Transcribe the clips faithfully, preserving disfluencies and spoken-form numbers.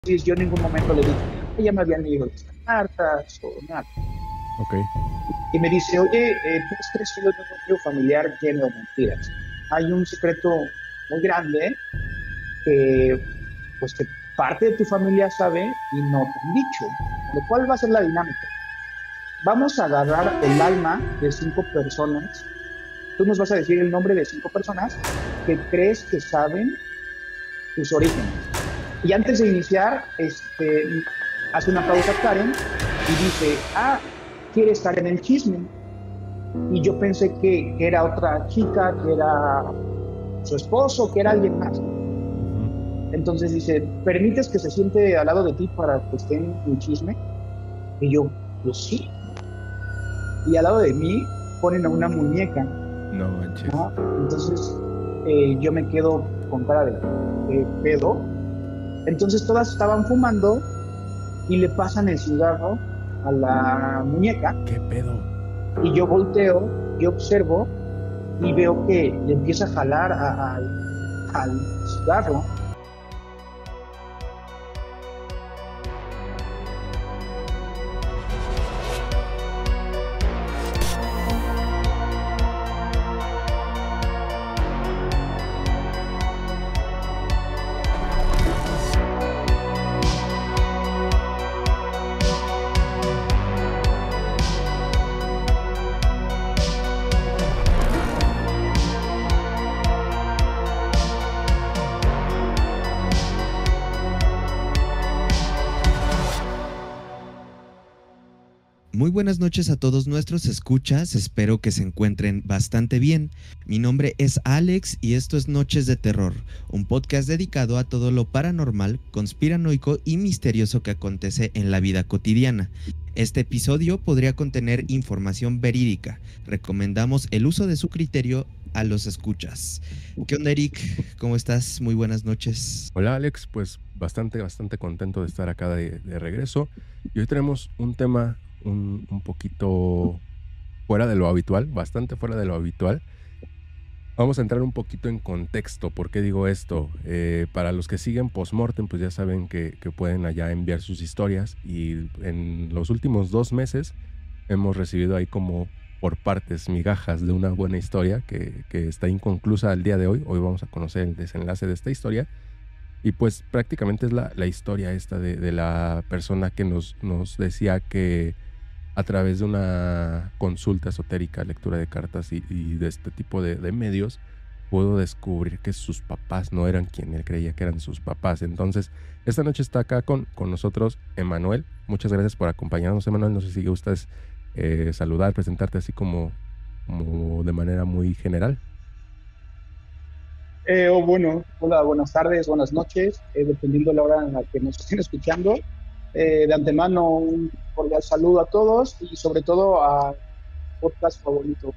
Entonces yo en ningún momento le dije, "Ay, ya me habían leído las cartas o nada". Ok. Y me dice, oye, eh, tú has crecido en un núcleo familiar lleno de mentiras. Hay un secreto muy grande que, pues, que parte de tu familia sabe y no te han dicho. Lo cual va a ser la dinámica. Vamos a agarrar el alma de cinco personas. Tú nos vas a decir el nombre de cinco personas que crees que saben tus orígenes. Y antes de iniciar, este, hace una pausa Karen y dice, ah, quiere estar en el chisme. Y yo pensé que, que era otra chica, que era su esposo, que era alguien más. Entonces dice, ¿permites que se siente al lado de ti para que esté en el chisme? Y yo, pues sí. Y al lado de mí ponen a una muñeca, No manches. ¿no? Entonces eh, yo me quedo con cara de, de pedo. Entonces todas estaban fumando y le pasan el cigarro a la muñeca. ¿Qué pedo? Y yo volteo y observo y veo que le empieza a jalar a, a, al cigarro. Muy buenas noches a todos nuestros escuchas, espero que se encuentren bastante bien. Mi nombre es Alex y esto es Noches de Terror, un podcast dedicado a todo lo paranormal, conspiranoico y misterioso que acontece en la vida cotidiana. Este episodio podría contener información verídica. Recomendamos el uso de su criterio a los escuchas. ¿Qué onda, Eric? ¿Cómo estás? Muy buenas noches. Hola, Alex. Pues bastante, bastante contento de estar acá de, de regreso. Y hoy tenemos un tema un, un poquito fuera de lo habitual, bastante fuera de lo habitual. Vamos a entrar un poquito en contexto. ¿Por qué digo esto? Eh, para los que siguen Postmortem, pues ya saben que, que pueden allá enviar sus historias. Y en los últimos dos meses hemos recibido ahí como por partes migajas de una buena historia que, que está inconclusa al día de hoy. Hoy vamos a conocer el desenlace de esta historia. Y pues prácticamente es la, la historia esta de, de la persona que nos, nos decía que a través de una consulta esotérica, lectura de cartas y, y de este tipo de, de medios, pudo descubrir que sus papás no eran quien él creía que eran sus papás. Entonces, esta noche está acá con, con nosotros Emanuel. Muchas gracias por acompañarnos, Emanuel. No sé si gustas eh, saludar, presentarte así como, como de manera muy general. Eh, oh, bueno, hola, buenas tardes, buenas noches, eh, dependiendo de la hora en la que nos estén escuchando. Eh, de antemano, un cordial saludo a todos y sobre todo a podcast favorito.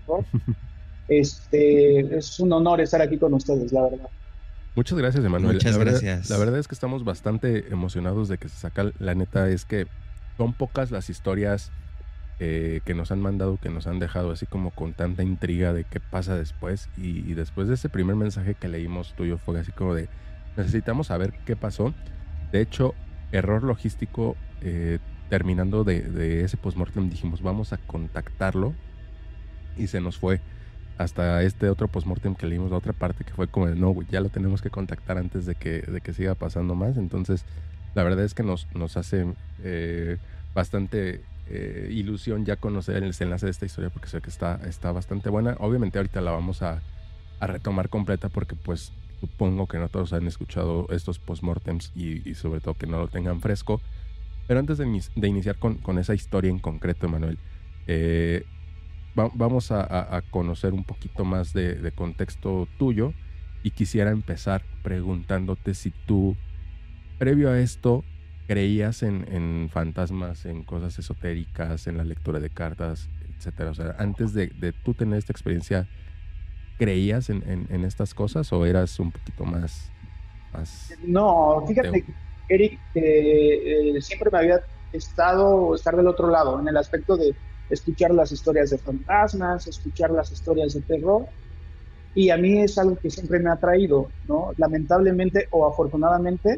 Este, es un honor estar aquí con ustedes, la verdad. Muchas gracias, Emanuel. Muchas la verdad, gracias. La verdad es que estamos bastante emocionados de que se saca. La neta es que son pocas las historias eh, que nos han mandado, que nos han dejado así como con tanta intriga de qué pasa después. Y, y después de ese primer mensaje que leímos tuyo fue así como de, necesitamos saber qué pasó. De hecho, error logístico, eh, terminando de, de ese postmortem dijimos, vamos a contactarlo. Y se nos fue hasta este otro postmortem que leímos, la otra parte que fue como de, no, güey, ya lo tenemos que contactar antes de que, de que siga pasando más. Entonces, la verdad es que nos, nos hace eh, bastante eh, ilusión ya conocer el desenlace de esta historia, porque sé que está, está bastante buena. Obviamente ahorita la vamos a, a retomar completa, porque pues supongo que no todos han escuchado estos postmortems y, y sobre todo que no lo tengan fresco. Pero antes de, de iniciar con, con esa historia en concreto, Emanuel, eh, vamos a, a, a conocer un poquito más de, de contexto tuyo, y quisiera empezar preguntándote si tú, previo a esto, creías en, en fantasmas, en cosas esotéricas, en la lectura de cartas, etcétera. O sea, antes de, de tú tener esta experiencia, ¿creías en, en, en estas cosas o eras un poquito más... más No, fíjate, ateo? Eric, que eh, siempre me había estado estar del otro lado, en el aspecto de escuchar las historias de fantasmas, escuchar las historias de terror, y a mí es algo que siempre me ha atraído, ¿no? Lamentablemente o afortunadamente,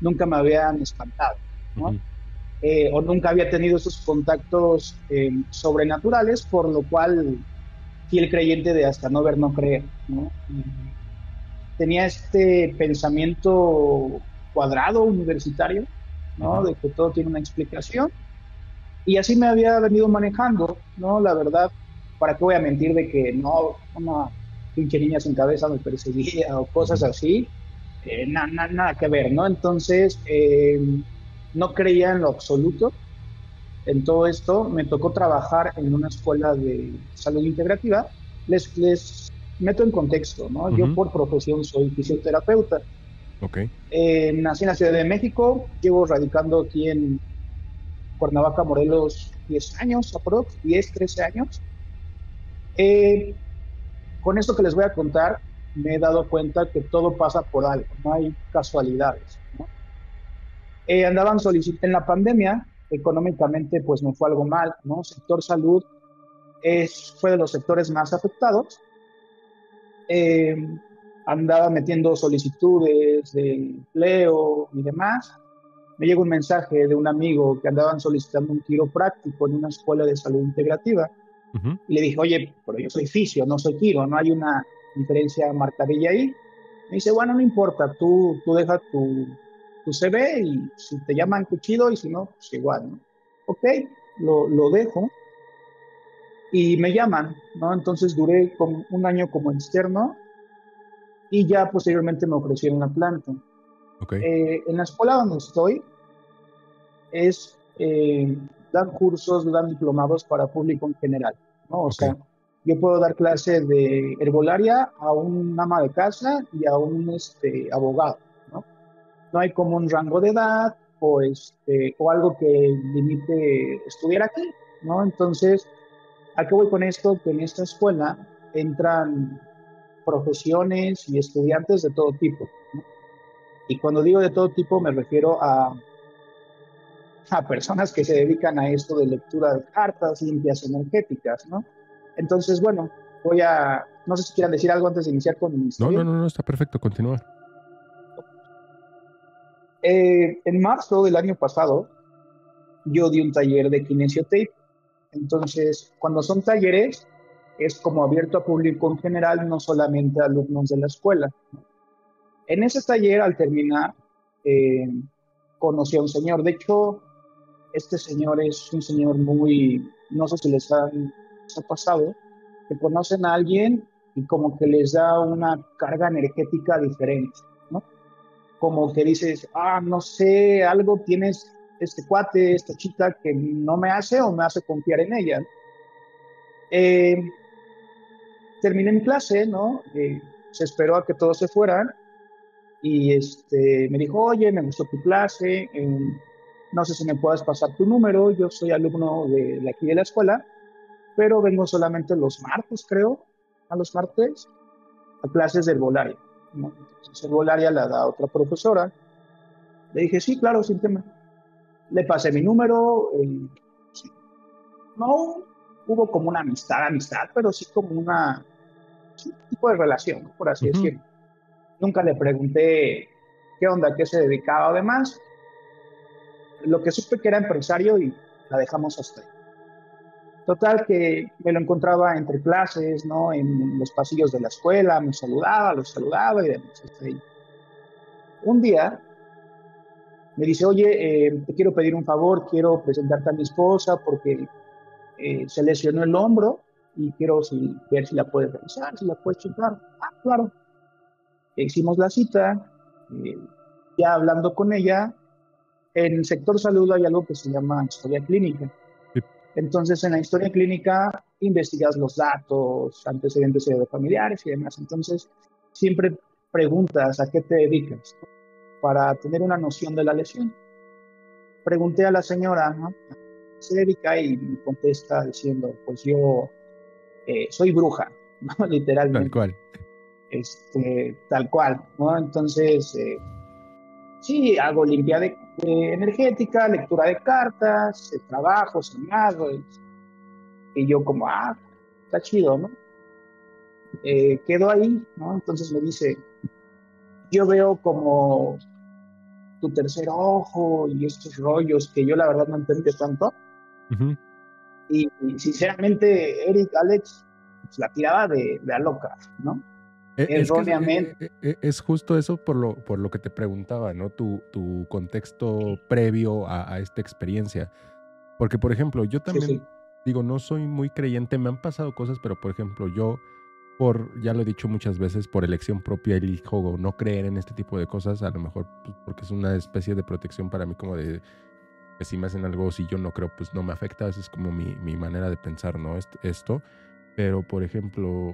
nunca me habían espantado, ¿no? Ujú. Eh, o nunca había tenido esos contactos eh, sobrenaturales, por lo cual fiel creyente de hasta no ver, no creer, ¿no? Y tenía este pensamiento cuadrado universitario, ¿no? Ujú. De que todo tiene una explicación. Y así me había venido manejando, ¿no? La verdad, ¿para qué voy a mentir de que no, una pinche niña sin cabeza me perseguía o cosas Ujú. así? Eh, na- na- nada que ver, ¿no? Entonces, eh, no creía en lo absoluto en todo esto. Me tocó trabajar en una escuela de salud integrativa. Les, les meto en contexto, ¿no? Yo Ujú. por profesión soy fisioterapeuta. Ok. Eh, nací en la Ciudad de México, llevo radicando aquí en Cuernavaca, Morelos, diez años, aprox, diez, trece años. Eh, con esto que les voy a contar, me he dado cuenta que todo pasa por algo, no hay casualidades, ¿no? Eh, andaban solicitando en la pandemia, económicamente pues me fue algo mal, ¿no? Sector salud es, fue de los sectores más afectados. Eh, Andaba metiendo solicitudes de empleo y demás. Me llega un mensaje de un amigo que andaban solicitando un quiropráctico en una escuela de salud integrativa. Ujú. Y le dije, oye, pero yo soy fisio, no soy quiro, no hay una diferencia marcadilla ahí. Me dice, bueno, no importa, tú, tú deja tu, tu C V y si te llaman, qué chido, y si no, pues igual, ¿no? Ok, lo, lo dejo y me llaman, ¿no? Entonces duré como un año como externo y ya posteriormente me ofrecieron la planta. Ok. Eh, en la escuela donde estoy es, eh, dan cursos, dan diplomados para público en general, ¿no? O Ok. sea, yo puedo dar clases de herbolaria a un ama de casa y a un este, abogado, ¿no? No hay como un rango de edad o, este, o algo que limite estudiar aquí, ¿no? Entonces, ¿a qué voy con esto? Que en esta escuela entran profesiones y estudiantes de todo tipo, ¿no? Y cuando digo de todo tipo me refiero a, a personas que se dedican a esto de lectura de cartas, limpias energéticas, ¿no? Entonces, bueno, voy a, no sé si quieran decir algo antes de iniciar con mi No, historia. no, no, no, está perfecto. Continúa. Eh, en marzo del año pasado, yo di un taller de kinesiotape. Entonces, cuando son talleres, es como abierto a público en general, no solamente a alumnos de la escuela. En ese taller, al terminar, eh, conocí a un señor. De hecho, este señor es un señor muy, no sé si les ha, les ha pasado, que conocen a alguien y como que les da una carga energética diferente, ¿no? Como que dices, ah, no sé, algo tienes este cuate, esta chica que no me hace o me hace confiar en ella. Eh, Terminé mi clase, ¿no? Eh, se esperó a que todos se fueran y este, me dijo, oye, me gustó tu clase, eh, no sé si me puedas pasar tu número, yo soy alumno de, de aquí de la escuela, pero vengo solamente los martes, creo, a los martes, a clases de herbolaria, ¿no? Entonces, herbolaria la da otra profesora. Le dije, sí, claro, sin tema. Le pasé mi número, eh, sí. No hubo como una amistad, amistad, pero sí como una, sí, un tipo de relación, por así Ujú. decirlo. Nunca le pregunté qué onda, a qué se dedicaba o demás. Lo que supe que era empresario y la dejamos hasta ahí. Total que me lo encontraba entre clases, ¿no? En los pasillos de la escuela, me saludaba, los saludaba y demás. Hasta ahí. Un día me dice, oye, eh, te quiero pedir un favor, quiero presentarte a mi esposa porque eh, se lesionó el hombro y quiero si, ver si la puedes revisar, si la puedes checar. Ah, claro. Hicimos la cita, eh, ya hablando con ella. En el sector salud hay algo que se llama historia clínica. Sí. Entonces, en la historia clínica investigas los datos, antecedentes de familiares y demás. Entonces, siempre preguntas a qué te dedicas para tener una noción de la lesión. Pregunté a la señora, ¿no? ¿A qué se dedica? Y me contesta diciendo, pues yo eh, soy bruja, ¿no? Tal Literalmente, cual. este, tal cual, ¿no? Entonces, eh, sí, hago limpia de, de energética, lectura de cartas, eh, trabajos, llamados, y yo como, ah, está chido, ¿no? Eh, quedo ahí, ¿no? Entonces me dice, yo veo como tu tercer ojo y estos rollos que yo la verdad no entendí tanto. Ujú. Y, y sinceramente, Eric, Alex, pues, la tiraba de, de a loca, ¿no? E- Es que es, Erróneamente. e- e- es justo eso por lo, por lo que te preguntaba, ¿no? Tu, tu contexto previo a, a esta experiencia. Porque, por ejemplo, yo Sí, también, sí. digo, no soy muy creyente, me han pasado cosas, pero, por ejemplo, yo, por, ya lo he dicho muchas veces, por elección propia elijo no creer en este tipo de cosas, a lo mejor pues, porque es una especie de protección para mí, como de que si me hacen algo, si yo no creo, pues no me afecta, esa es como mi, mi manera de pensar, ¿no? Est- Esto, pero, por ejemplo,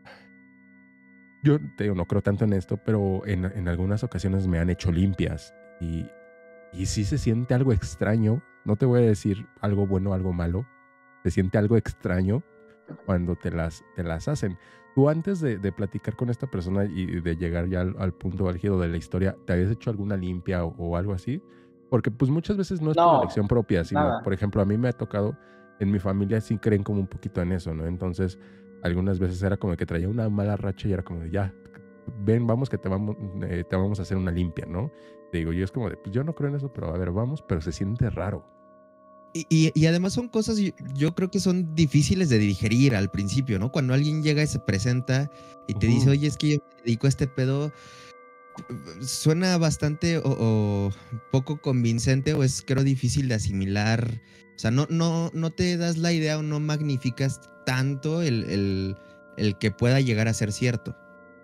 yo te digo, no creo tanto en esto, pero en, en algunas ocasiones me han hecho limpias y, y sí se siente algo extraño. No te voy a decir algo bueno o algo malo. Se siente algo extraño cuando te las, te las hacen. Tú antes de, de platicar con esta persona y de llegar ya al, al punto álgido de la historia, ¿te habías hecho alguna limpia o, o algo así? Porque pues muchas veces no es por No, elección propia, sino, nada. por ejemplo, a mí me ha tocado, en mi familia sí creen como un poquito en eso, ¿no? Entonces, algunas veces era como que traía una mala racha y era como de, ya, ven, vamos que te vamos, eh, te vamos a hacer una limpia, ¿no? Te digo, yo es como de, pues yo no creo en eso, pero a ver, vamos, pero se siente raro. Y, y- y además son cosas, yo, yo creo que son difíciles de digerir al principio, ¿no? Cuando alguien llega y se presenta y te dice, Ujú. oye, es que yo me dedico a este pedo, suena bastante o, o poco convincente o es, creo, difícil de asimilar. O sea, no, no, no te das la idea o no magnificas tanto el, el, el que pueda llegar a ser cierto.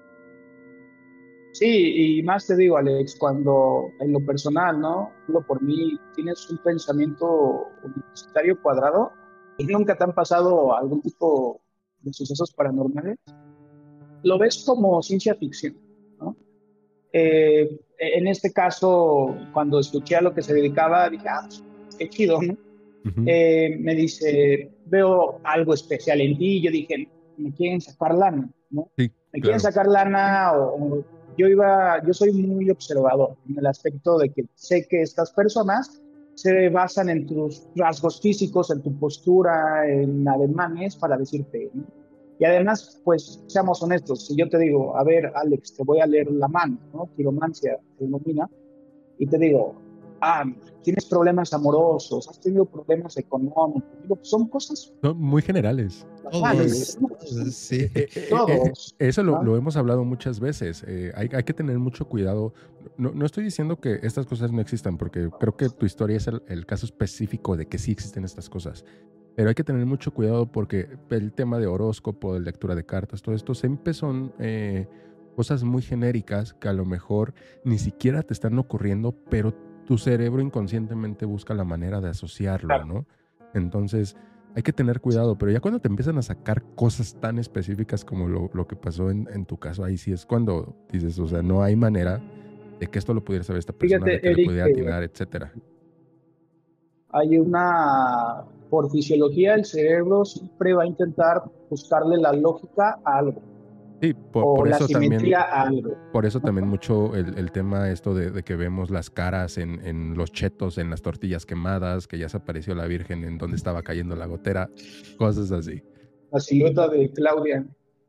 Sí, y más te digo, Alex, cuando en lo personal, ¿no? Hablo por mí, tienes un pensamiento universitario cuadrado y nunca te han pasado algún tipo de sucesos paranormales, lo ves como ciencia ficción, ¿no? Eh, en este caso, cuando escuché a lo que se dedicaba, dije, ah, pues, qué chido, ¿no? Ujú. Eh, me dice, veo algo especial en ti, y yo dije, me quieren sacar lana, ¿no? Sí, Me quieren claro. sacar lana o, o yo iba, yo soy muy observador en el aspecto de que sé que estas personas se basan en tus rasgos físicos, en tu postura, en ademanes para decirte, ¿no? Y además, pues seamos honestos, si yo te digo, a ver, Alex, te voy a leer la mano, ¿no? Quiromancia se denomina, y te digo, ah, tienes problemas amorosos, has tenido problemas económicos, digo, pues son cosas Son muy generales. normales, Todos, ¿no? todos, Eh, sí. eh, eh, eh, eh, Todos, eso lo, ¿no? lo hemos hablado muchas veces. Eh, hay, hay que tener mucho cuidado. No, no estoy diciendo que estas cosas no existan, porque creo que tu historia es el, el caso específico de que sí existen estas cosas. Pero hay que tener mucho cuidado porque el tema de horóscopo, de lectura de cartas, todo esto siempre son eh, cosas muy genéricas que a lo mejor ni siquiera te están ocurriendo, pero tu cerebro inconscientemente busca la manera de asociarlo, Claro. ¿no? Entonces hay que tener cuidado, pero ya cuando te empiezan a sacar cosas tan específicas como lo, lo que pasó en, en tu caso, ahí sí es cuando dices, o sea, no hay manera de que esto lo pudiera saber esta persona, de Fíjate, que le Eric, pudiera que atinar, etcétera. hay una, por fisiología, el cerebro siempre va a intentar buscarle la lógica a algo Sí, por, o por la eso también, simetría a algo, por eso ¿no? también mucho el, el tema esto de, de que vemos las caras en, en los chetos, en las tortillas quemadas, que ya se apareció la Virgen en donde estaba cayendo la gotera, cosas así. La silueta de Claudia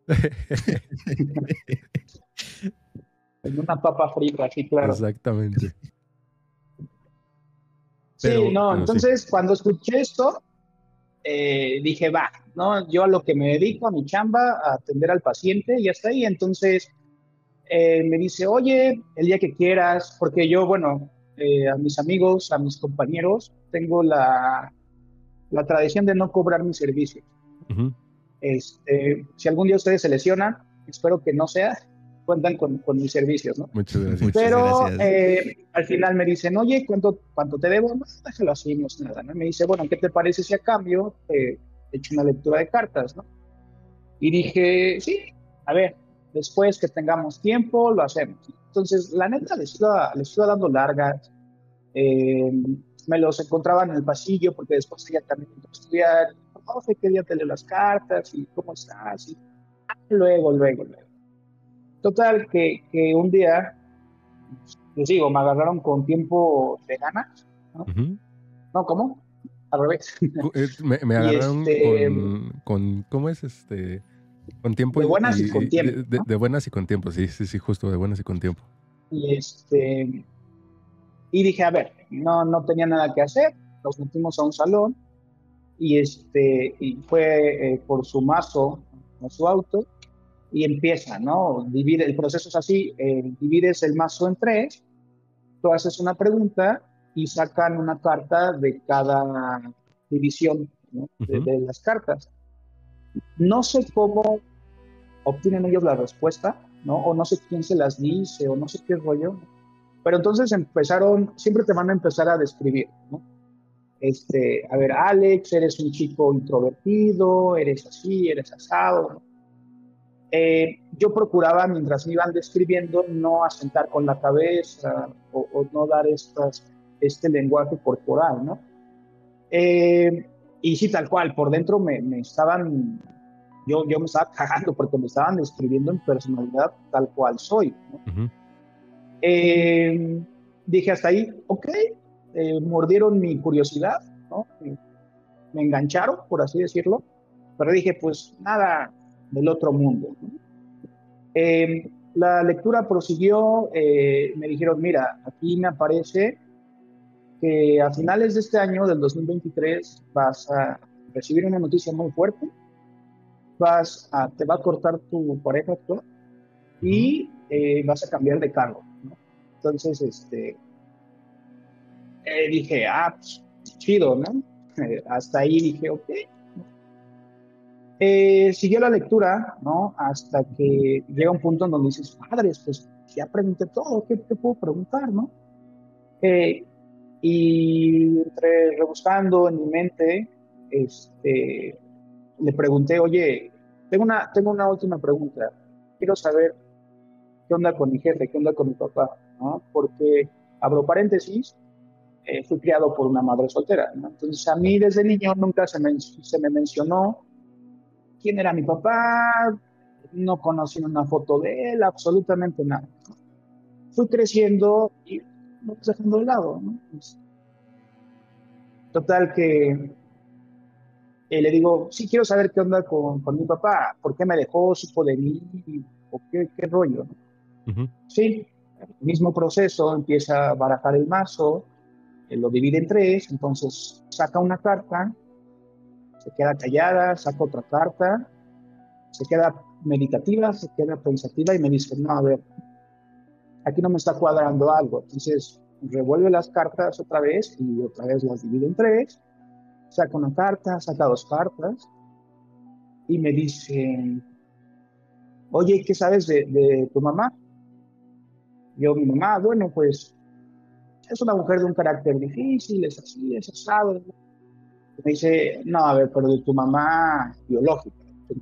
en una papa frita, sí, claro. Exactamente. Sí, Pero, no, pero sí. entonces cuando escuché esto, eh, dije, va, ¿no? Yo a lo que me dedico, a mi chamba, a atender al paciente y hasta ahí. Entonces eh, me dice, oye, el día que quieras, porque yo, bueno, eh, a mis amigos, a mis compañeros, tengo la, la tradición de no cobrar mis servicios. Ujú. Este, si algún día ustedes se lesionan, espero que no sea, cuentan con, con mis servicios, ¿no? Muchas gracias. Muchas Pero gracias. eh, al final me dicen, oye, ¿cuánto, cuánto te debo? No, déjalo así, no es nada, ¿no? Me dice, bueno, ¿qué te parece si a cambio eh, he hecho una lectura de cartas, ¿no? Y dije, sí, a ver, después que tengamos tiempo, lo hacemos. Entonces, la neta, les iba, les iba dando largas, eh, me los encontraba en el pasillo, porque después ella también entró a estudiar, no sé qué día te leo las cartas y cómo estás, y ah, luego, luego, luego. Total, que, que un día, les digo, me agarraron con tiempo de ganas, ¿no? Ujú. No, ¿cómo? Al revés. Cu- eh, Me, me Y agarraron este, con, con, ¿cómo es este? Con tiempo de y, buenas y con y- tiempo, de, de- ¿no? de buenas y con tiempo, sí, sí, sí, justo de buenas y con tiempo. Y este, Y dije, a ver, no, no tenía nada que hacer, nos metimos a un salón y, este, y fue eh, por su mazo, a su auto, y empieza, ¿no? Divide, el proceso es así, eh, divides el mazo en tres, tú haces una pregunta y sacan una carta de cada división, ¿no? de, Ujú. de las cartas. No sé cómo obtienen ellos la respuesta, ¿no? O no sé quién se las dice, o no sé qué rollo. Pero entonces empezaron, siempre te van a empezar a describir, ¿no? Este, a ver, Alex, eres un chico introvertido, eres así, eres asado, ¿no? Eh, yo procuraba, mientras me iban describiendo, no asentar con la cabeza o, o no dar estas, este lenguaje corporal, ¿no? Eh, y sí, tal cual, por dentro me, me estaban, yo, yo me estaba cagando porque me estaban describiendo en personalidad tal cual soy, ¿no? Ujú. Eh, dije hasta ahí, ok, eh, mordieron mi curiosidad, ¿no? Me, me engancharon, por así decirlo, pero dije, pues nada del otro mundo, ¿no? Eh, la lectura prosiguió, eh, me dijeron, mira, aquí me aparece que a finales de este año, del dos mil veintitrés, vas a recibir una noticia muy fuerte, vas a, te va a cortar tu pareja actual Ujú. y eh, vas a cambiar de cargo, ¿no? Entonces, este, eh, dije, ah, pues, chido, ¿no? Eh, hasta ahí dije, ok. Eh, siguió la lectura, ¿no? Hasta que llega un punto en donde dices, padres, pues ya pregunté todo, ¿qué te puedo preguntar, no? Eh, y entre rebuscando en mi mente, este, le pregunté, oye, tengo una, tengo una última pregunta. Quiero saber qué onda con mi jefe, qué onda con mi papá, ¿no? Porque, abro paréntesis, eh, fui criado por una madre soltera, ¿no? Entonces, a mí desde niño nunca se me, se me mencionó quién era mi papá, no conocí una foto de él, absolutamente nada. Fui creciendo y no pues dejando de lado, ¿no? Pues, total que eh, le digo, sí quiero saber qué onda con, con mi papá, por qué me dejó, supo de mí, o qué, qué rollo, ¿no? Ujú. Sí, el mismo proceso, empieza a barajar el mazo, eh, lo divide en tres, entonces saca una carta, se queda callada, saca otra carta, se queda meditativa, se queda pensativa y me dice, no, a ver, aquí no me está cuadrando algo. Entonces revuelve las cartas otra vez y otra vez las divide en tres, saca una carta, saca dos cartas y me dice, oye, ¿qué sabes de, de tu mamá? Yo, mi mamá, bueno, pues es una mujer de un carácter difícil, es así, es asado. Me dice, no, a ver, pero de tu mamá biológica,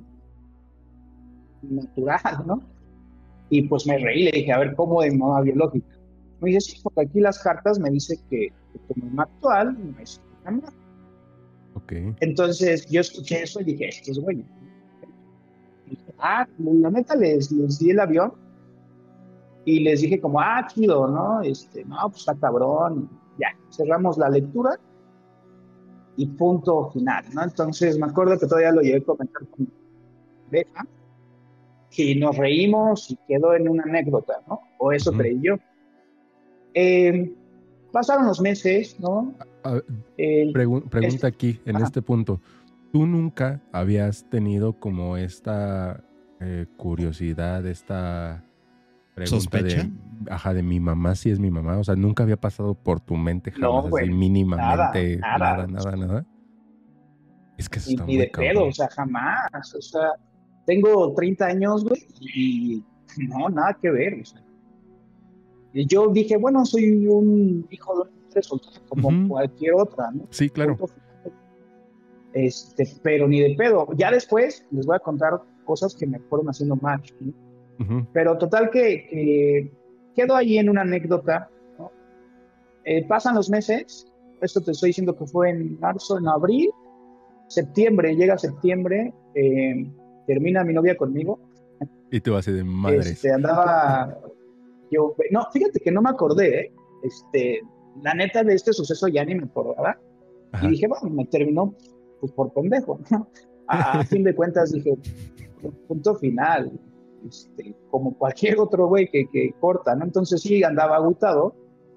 natural, ¿no? Y pues me reí, le dije, a ver, ¿cómo de mamá biológica? Me dice, sí, porque aquí las cartas me dice que, que tu mamá actual no es tu mamá. Ok. Entonces yo escuché eso y dije, esto es bueno. Y dije, ah, la neta les, les di el avión y les dije como, ah, chido, ¿no? Este, no, pues está cabrón. Ya, cerramos la lectura y punto final, ¿no? Entonces me acuerdo que todavía lo llegué a comentar con mi pareja y nos reímos y quedó en una anécdota, ¿no? O eso Ujú. creí yo. Eh, pasaron los meses, ¿no? A- Eh, pregun- pregunta este, aquí, en ajá, este punto. ¿Tú nunca habías tenido como esta eh, curiosidad, esta pregunta ¿Sospecha? de, ajá, de mi mamá si es mi mamá? O sea, nunca había pasado por tu mente jamás no, así güey, nada, mínimamente, nada, nada, nada, nada. Es que eso ni, está ni muy de pedo, o cabrón. sea, jamás, o sea, tengo treinta años, güey, y no, nada que ver, o sea, y yo dije, bueno, soy un hijo de una madre soltera como Ujú. cualquier otra, ¿no? Sí, claro. Punto final. Este, pero ni de pedo. Ya después les voy a contar cosas que me fueron haciendo match, ¿no? Ujú. Pero total que, que quedo ahí en una anécdota, ¿no? Eh, pasan los meses, esto te estoy diciendo que fue en marzo, en abril, septiembre, llega septiembre, eh, termina mi novia conmigo, Y te vas a de madres. este, andaba, yo, no, fíjate que no me acordé, ¿eh? Este, la neta de este suceso ya ni me acordaba, y Ajá. dije, bueno, me terminó pues por pendejo, ¿no? A, a fin de cuentas dije, punto final, este, como cualquier otro güey que, que corta, ¿no? Entonces sí andaba agüitado,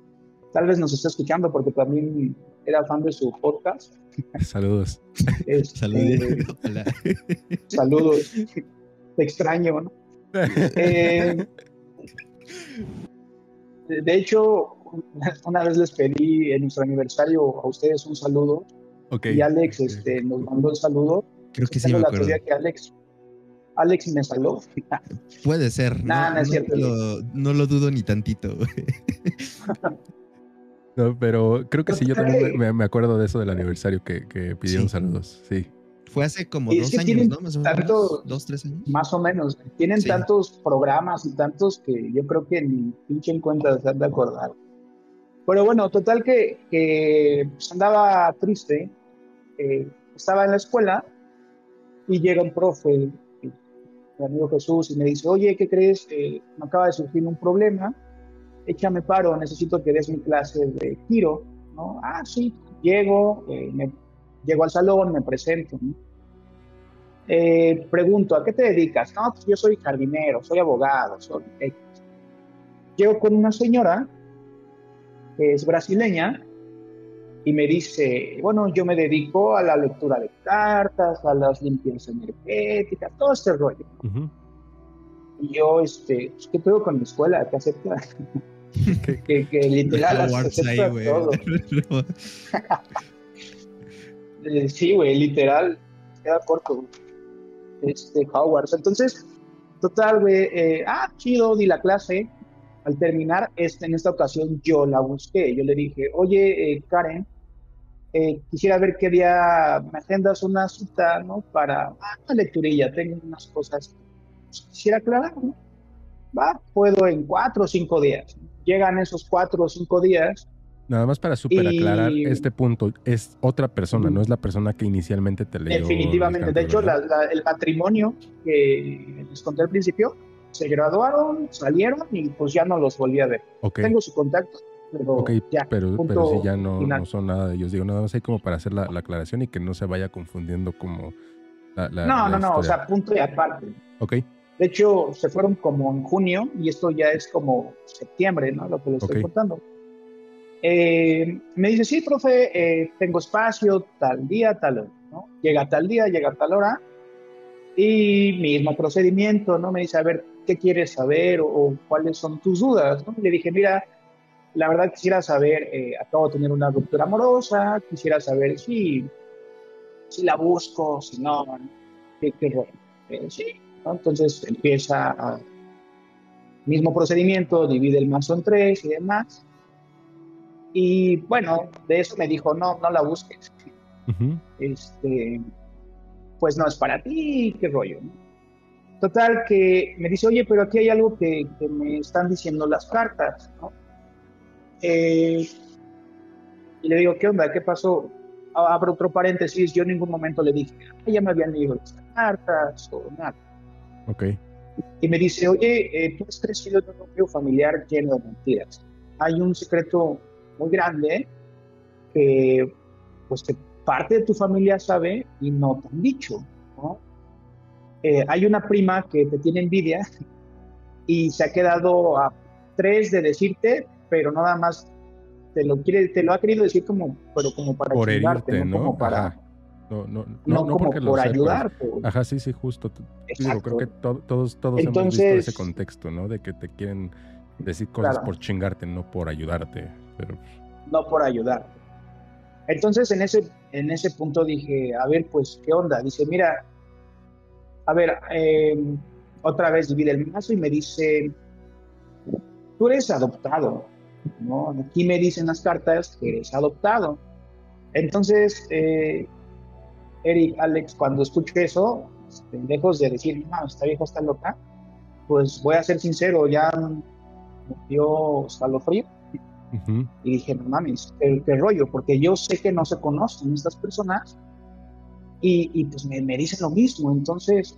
Tal vez nos está escuchando porque también era fan de su podcast. Saludos. Este, Saludos. Hola. Saludos. Te extraño, ¿no? Eh, de hecho, una vez les pedí en nuestro aniversario a ustedes un saludo. Okay. Y Alex este, nos mandó el saludo. Creo que sí me acuerdo. La que Alex, Alex me saludó. Puede ser. Nah, no, no es no, cierto. Lo, no lo dudo ni tantito. No, pero creo que sí, yo también me, me acuerdo de eso del aniversario que, que pidieron sí. saludos, sí. Fue hace como dos años, ¿no? Más o menos. Tanto, dos, tres años. Más o menos. Tienen sí. tantos programas y tantos que yo creo que ni pinche en cuenta se han de acordar. Pero bueno, total que, que pues andaba triste. Eh, estaba en la escuela y llega un profe, mi amigo Jesús, y me dice, oye, ¿qué crees? Eh, me acaba de surgir un problema. Échame paro, necesito que des mi clase de tiro, ¿no? Ah, sí, llego, eh, me, llego al salón, me presento, ¿no? Eh, pregunto, ¿a qué te dedicas? No, pues yo soy jardinero, soy abogado, soy X. Llego con una señora que es brasileña y me dice, bueno, yo me dedico a la lectura de cartas, a las limpiezas energéticas, todo este rollo. Uh-huh. Y yo, este, ¿qué pedo con mi escuela? ¿Qué acepta? que, que literal acepta ahí, todo. Sí, güey, literal, queda corto, güey. Este, Hogwarts. Entonces, total, güey, eh, ah, chido, di la clase. Al terminar, este, en esta ocasión yo la busqué. Yo le dije, oye, eh, Karen, eh, quisiera ver qué día me agendas una cita, ¿no? Para ah, una lecturilla, tengo unas cosas pues, quisiera aclarar, ¿no? Va, puedo en cuatro o cinco días. Llegan esos cuatro o cinco días. Nada más para súper y... aclarar este punto, es otra persona, uh-huh. no es la persona que inicialmente te leyó. Definitivamente, canto, de hecho, la, la, el matrimonio que les conté al principio, se graduaron, salieron y pues ya no los volví a ver. Okay. Tengo su contacto, pero okay, ya. Pero, pero sí, ya no, no son nada de ellos. Digo, nada más hay como para hacer la, la aclaración y que no se vaya confundiendo como la, la No, la no, historia. no, o sea, punto y aparte. Ok. De hecho, se fueron como en junio y esto ya es como septiembre, ¿no? Lo que les okay. estoy contando. Eh, me dice, sí, profe, eh, tengo espacio tal día, tal hora, ¿no? Llega tal día, llega tal hora y mismo procedimiento, ¿no? Me dice, a ver, ¿qué quieres saber o, o cuáles son tus dudas, ¿no? Le dije, mira, la verdad quisiera saber, eh, acabo de tener una ruptura amorosa, quisiera saber si, si la busco, si no, qué, qué rollo. Eh, sí, ¿no? Entonces empieza a, mismo procedimiento, divide el mazo en tres y demás. Y bueno, de eso me dijo, no, no la busques. Uh-huh. Este, pues no es para ti, qué rollo, ¿no? Total, que me dice, oye, pero aquí hay algo que, que me están diciendo las cartas, ¿no? Eh, y le digo, ¿qué onda? ¿Qué pasó? Abro otro paréntesis, yo en ningún momento le dije, ah, ya me habían leído las cartas o nada. Ok. Y me dice, oye, eh, tú has crecido en un núcleo familiar lleno de mentiras. Hay un secreto muy grande que, pues, que parte de tu familia sabe y no te han dicho, ¿no? Eh, hay una prima que te tiene envidia y se ha quedado a tres de decirte, pero nada más te lo quiere, te lo ha querido decir como, pero como para por chingarte, herirte, no, ¿no? como para, Ajá. No, no, no, no, no como por ayudarte. Ajá, sí, sí, justo. Digo, creo que to- todos, todos Entonces, hemos visto ese contexto, ¿no? De que te quieren decir cosas claro. por chingarte, no por ayudarte. Pero... No por ayudarte. Entonces, en ese, en ese punto dije, a ver, pues, ¿qué onda? Dice, mira, a ver, eh, otra vez divide el mazo y me dice, tú eres adoptado, ¿no? Aquí me dicen las cartas que eres adoptado. Entonces, eh, Eric, Alex, cuando escucho eso, lejos de decir, no, esta vieja está loca, pues voy a ser sincero, ya me dio escalofrío. Uh-huh. Y dije, no mames, ¿qué, qué rollo? Porque yo sé que no se conocen estas personas y, y pues me, me dicen lo mismo. Entonces,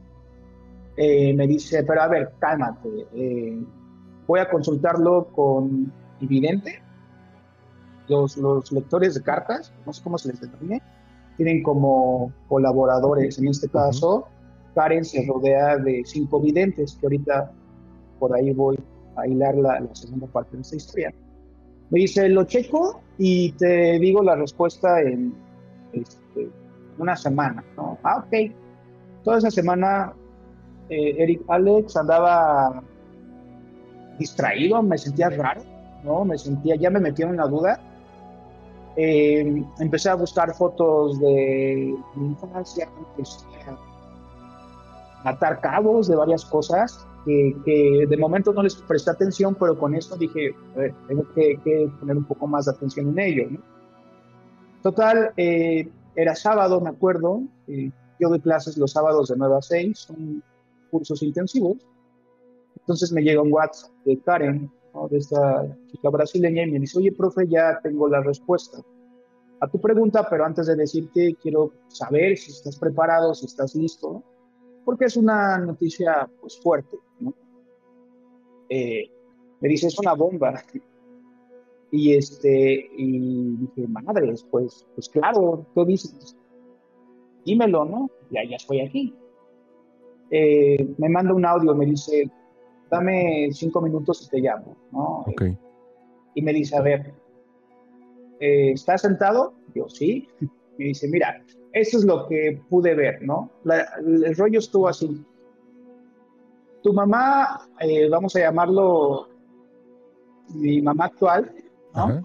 eh, me dice, pero a ver, cálmate, eh, voy a consultarlo con mi vidente, los, los lectores de cartas, no sé cómo se les denomine, tienen como colaboradores. En este caso, uh-huh. Karen se rodea de cinco videntes, que ahorita por ahí voy a hilar la, la segunda parte de esta historia. Me dice, lo checo y te digo la respuesta en este, una semana, ¿no? Ah, ok. Toda esa semana, eh, Eric Alex andaba distraído, me sentía raro, ¿no? Me sentía, ya me metí en una duda. Eh, empecé a buscar fotos de mi infancia, empecé a atar cabos de varias cosas que, que de momento no les presté atención, pero con esto dije, a ver, tengo que, que poner un poco más de atención en ello, ¿no? Total, eh, era sábado, me acuerdo, eh, yo doy clases los sábados de nueve a seis, son cursos intensivos. Entonces me llega un WhatsApp de Karen, ¿no? De esta chica brasileña, y me dice, oye, profe, ya tengo la respuesta a tu pregunta, pero antes de decirte, quiero saber si estás preparado, si estás listo, ¿no? Porque es una noticia, pues, fuerte, ¿no? Eh, me dice, es una bomba. Y, este, y dije, madres, pues, pues claro, tú dices, dímelo, ¿no? Ya, ya estoy aquí. Eh, me manda un audio, me dice, dame cinco minutos y te llamo, ¿no? Ok. Y me dice, a ver, eh, ¿estás sentado? Yo, sí. Me dice, mira, eso es lo que pude ver, ¿no? La, el rollo estuvo así. Tu mamá, eh, vamos a llamarlo mi mamá actual, ¿no? Ajá.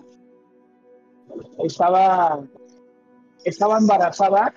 Estaba, estaba embarazada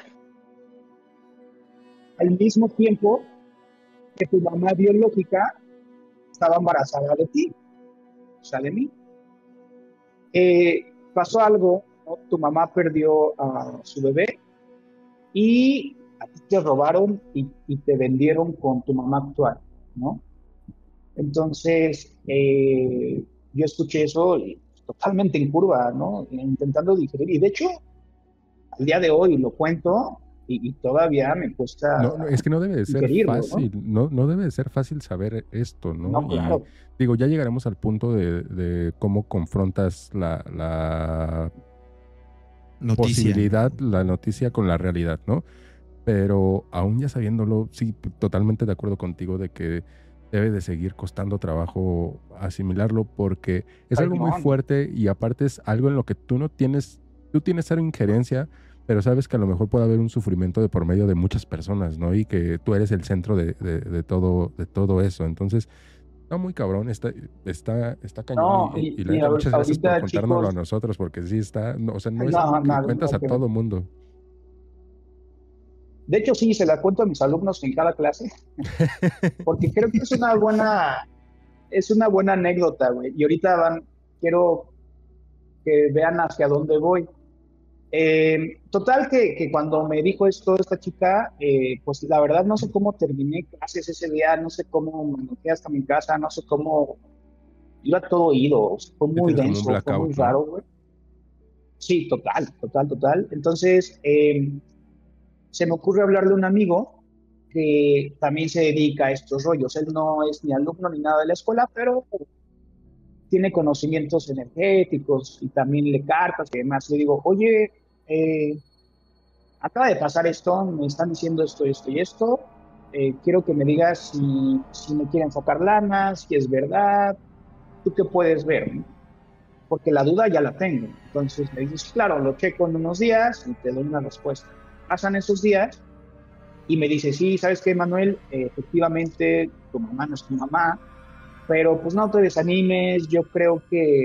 al mismo tiempo que tu mamá biológica estaba embarazada de ti, o sea, de mí. Eh, pasó algo, ¿no? Tu mamá perdió a su bebé y a ti te robaron y, y te vendieron con tu mamá actual, ¿no? Entonces, eh, yo escuché eso y totalmente en curva, ¿no? Intentando digerir. Y de hecho, al día de hoy lo cuento y, y todavía me No, no, cuesta es que no debe de ser digerirlo, fácil, no, no debe de ser fácil saber esto, ¿no? ¿no? No, Y claro. digo, ya llegaremos al punto de, de cómo confrontas la, la Noticia. posibilidad, la noticia con la realidad, ¿no? Pero aún ya sabiéndolo, sí, totalmente de acuerdo contigo de que debe de seguir costando trabajo asimilarlo porque es algo muy Cañón. fuerte y aparte es algo en lo que tú no tienes, tú tienes cero injerencia, pero sabes que a lo mejor puede haber un sufrimiento de por medio de muchas personas, ¿no? Y que tú eres el centro de, de, de todo, de todo eso. Entonces, está muy cabrón, está, está, está cañón y, No, y, y y, la y neta, ahor- muchas gracias por ahorita, contárnoslo a chicos, nosotros porque sí está, no, o sea, no es algo no, que no, cuentas no, a que todo mundo. de hecho sí, se la cuento a mis alumnos en cada clase, porque creo que es una buena, es una buena anécdota, güey. Y ahorita van, quiero que vean hacia dónde voy. Eh, total que, que cuando me dijo esto esta chica, eh, pues la verdad no sé cómo terminé clases ese día, no sé cómo me metí hasta mi casa, no sé cómo iba todo oído, o sea, fue Sí, muy tienes como un denso, fue muy blackout, ¿no? raro, güey. Sí, total, total, total. Entonces, eh, se me ocurre hablarle a un amigo que también se dedica a estos rollos. Él no es ni alumno ni nada de la escuela, pero tiene conocimientos energéticos y también lee cartas y demás. Le digo, oye, eh, acaba de pasar esto, me están diciendo esto, esto y esto. Eh, quiero que me digas si, si me quieren sacar lana, si es verdad, tú qué puedes ver, ¿no? Porque la duda ya la tengo. Entonces me dices, claro, lo checo en unos días y te doy una respuesta. Pasan esos días y me dice, sí, ¿sabes qué, Manuel? Eh, efectivamente, tu mamá no es tu mamá, pero pues no te desanimes, yo creo que,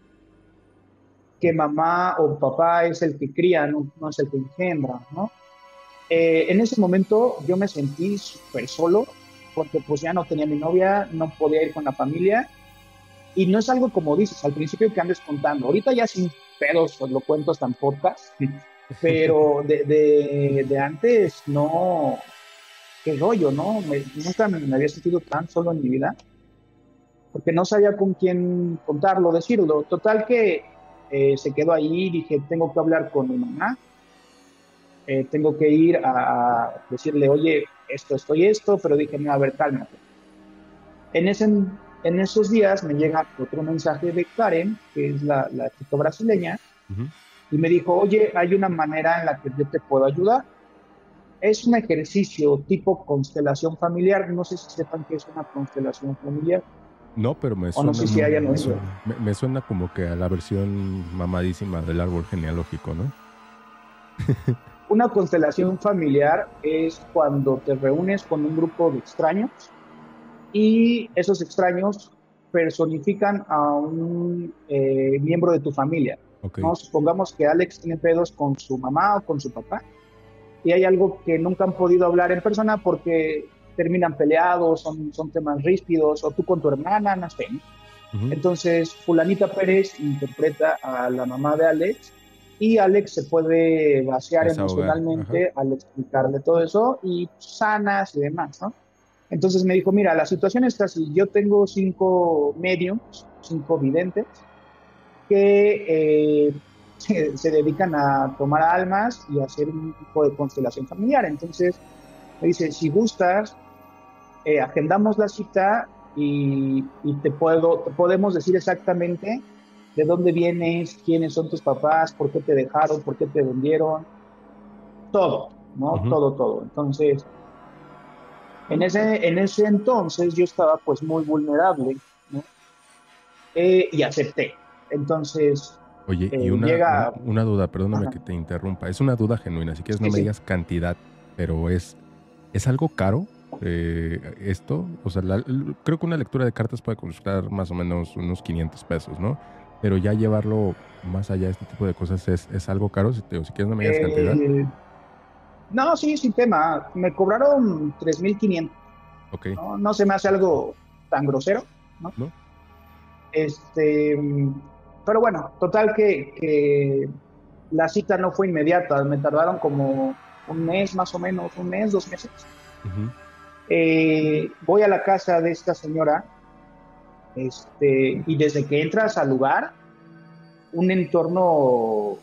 que mamá o papá es el que cría, no, no es el que engendra, ¿no? Eh, en ese momento yo me sentí súper solo, porque pues ya no tenía mi novia, no podía ir con la familia, y no es algo como dices, al principio que andes contando, ahorita ya sin pedos, pues lo cuento hasta en podcast, pero de, de, de antes no, qué rollo, ¿no? Me, nunca me, me había sentido tan solo en mi vida, porque no sabía con quién contarlo, decirlo. Total que eh, se quedó ahí, dije, tengo que hablar con mi mamá, eh, tengo que ir a, a decirle, oye, esto, esto y esto, pero dije, no, a ver, cálmate. En, ese, en esos días me llega otro mensaje de Karen, que es la, la chica brasileña, Ujú. y me dijo, oye, hay una manera en la que yo te puedo ayudar. Es un ejercicio tipo constelación familiar. No sé si sepan qué es una constelación familiar. No, pero me O no suena, sé si hayan me, oído. suena, me, me suena como que a la versión mamadísima del árbol genealógico, ¿no? Una constelación familiar es cuando te reúnes con un grupo de extraños y esos extraños personifican a un eh, miembro de tu familia, Ok. ¿no? Supongamos que Alex tiene pedos con su mamá o con su papá y hay algo que nunca han podido hablar en persona porque terminan peleados, son, son temas ríspidos, o tú con tu hermana, no sé. Ujú. Entonces, Fulanita Pérez interpreta a la mamá de Alex y Alex se puede vaciar Desahogar. Ajá. emocionalmente al explicarle todo eso y sanas y demás, ¿no? Entonces me dijo, mira, la situación está así, yo tengo cinco mediums, cinco videntes, que eh, se, se dedican a tomar almas y a hacer un tipo de constelación familiar. Entonces me dice, si gustas, eh, agendamos la cita y, y te puedo, te podemos decir exactamente de dónde vienes, quiénes son tus papás, por qué te dejaron, por qué te vendieron, todo, ¿no? Ujú. Todo, todo. Entonces, en ese, en ese entonces yo estaba pues muy vulnerable, ¿no? Eh, y acepté. Entonces, Oye, y eh, una, un- llega, una duda, perdóname ajá, que te interrumpa. Es una duda genuina. Si quieres, no sí, me sí, digas cantidad, pero es, ¿es algo caro eh, esto? O sea, la- l- creo que una lectura de cartas puede costar más o menos unos quinientos pesos, ¿no? Pero ya llevarlo más allá de este tipo de cosas es, es algo caro. Si, te, o si quieres, no me digas cantidad. eh, no, sí, sin tema, me cobraron tres mil quinientos. Ok, ¿no? No se me hace algo tan grosero, ¿no? ¿no? Este, pero bueno, total que, que la cita no fue inmediata, me tardaron como un mes más o menos, un mes, dos meses. Ujú. Eh, voy a la casa de esta señora, este, y desde que entras al lugar, un entorno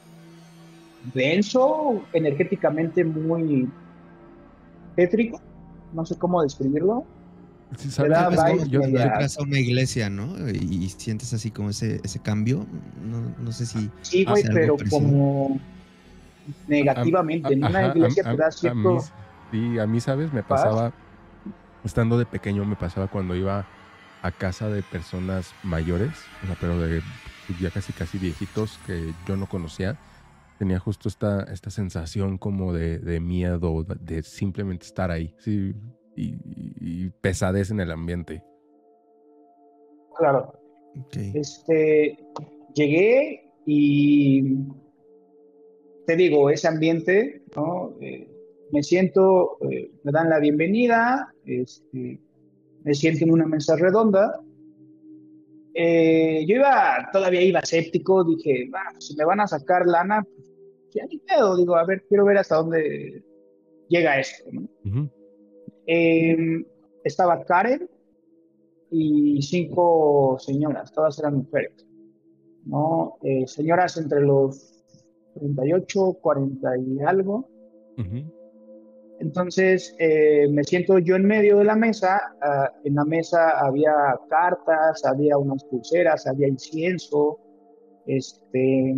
denso, energéticamente muy tétrico, no sé cómo describirlo, Sí, te ¿sabes? da Tal vez No, como vibes yo, cuando yo, medias. entras a una iglesia, ¿no? Y, y sientes así como ese, ese cambio. No, no sé si Sí, a, güey, sea algo pero parecido. como a- a- negativamente, a- en una ajá, a, iglesia te a- da a mí, cierto sí, a mí, ¿sabes? Me paz. pasaba, estando de pequeño, me pasaba cuando iba a casa de personas mayores, o sea, pero de pues, ya casi casi viejitos que yo no conocía, tenía justo esta, esta sensación como de, de miedo, de simplemente estar ahí, sí, y, y- y pesadez en el ambiente. Claro, Ok. este, llegué y te digo, ese ambiente, ¿no? Eh, me siento, eh, me dan la bienvenida, este, me siento en una mesa redonda. Eh, yo iba, todavía iba escéptico, dije, "Ah, si me van a sacar lana, pues ya ni pedo, digo, a ver, quiero ver hasta dónde llega esto, ¿no?". Ujú. Eh, Estaba Karen y cinco señoras, todas eran mujeres, ¿no? Eh, señoras entre los treinta y ocho, cuarenta y algo. Ujú. Entonces eh, me siento yo en medio de la mesa. Uh, en la mesa había cartas, había unas pulseras, había incienso. Este,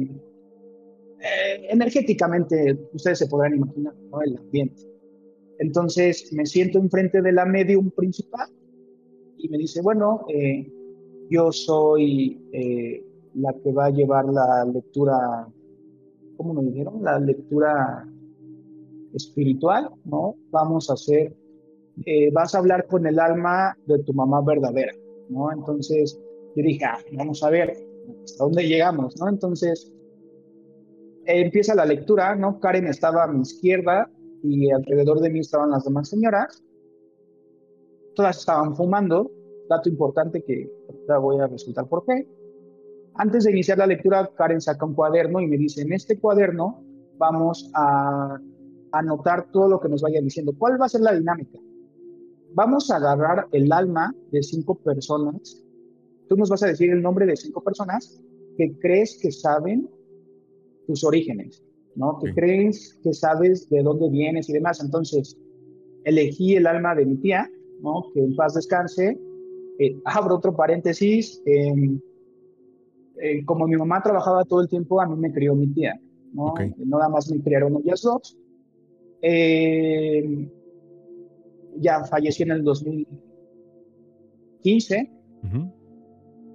eh, energéticamente, ustedes se podrán imaginar, ¿no? El ambiente. Entonces me siento enfrente de la medium principal y me dice, bueno, eh, yo soy eh, la que va a llevar la lectura, ¿cómo me dijeron? La lectura espiritual, ¿no? Vamos a hacer, eh, vas a hablar con el alma de tu mamá verdadera, ¿no? Entonces yo dije, ah, vamos a ver hasta dónde llegamos, ¿no? Entonces eh, empieza la lectura, ¿no? Karen estaba a mi izquierda y alrededor de mí estaban las demás señoras, todas estaban fumando, dato importante que ahorita voy a resultar por qué. Antes de iniciar la lectura, Karen saca un cuaderno y me dice, en este cuaderno vamos a anotar todo lo que nos vaya diciendo. ¿Cuál va a ser la dinámica? Vamos a agarrar el alma de cinco personas. Tú nos vas a decir el nombre de cinco personas que crees que saben tus orígenes, ¿no? Que Ok. crees que sabes de dónde vienes y demás. Entonces, elegí el alma de mi tía, ¿no? Que en paz descanse. Eh, abro otro paréntesis. Eh, eh, como mi mamá trabajaba todo el tiempo, a mí me crió mi tía, Ok. ¿no? No nada más me criaron ellas dos. Eh, ya falleció en el dos mil quince. Ujú.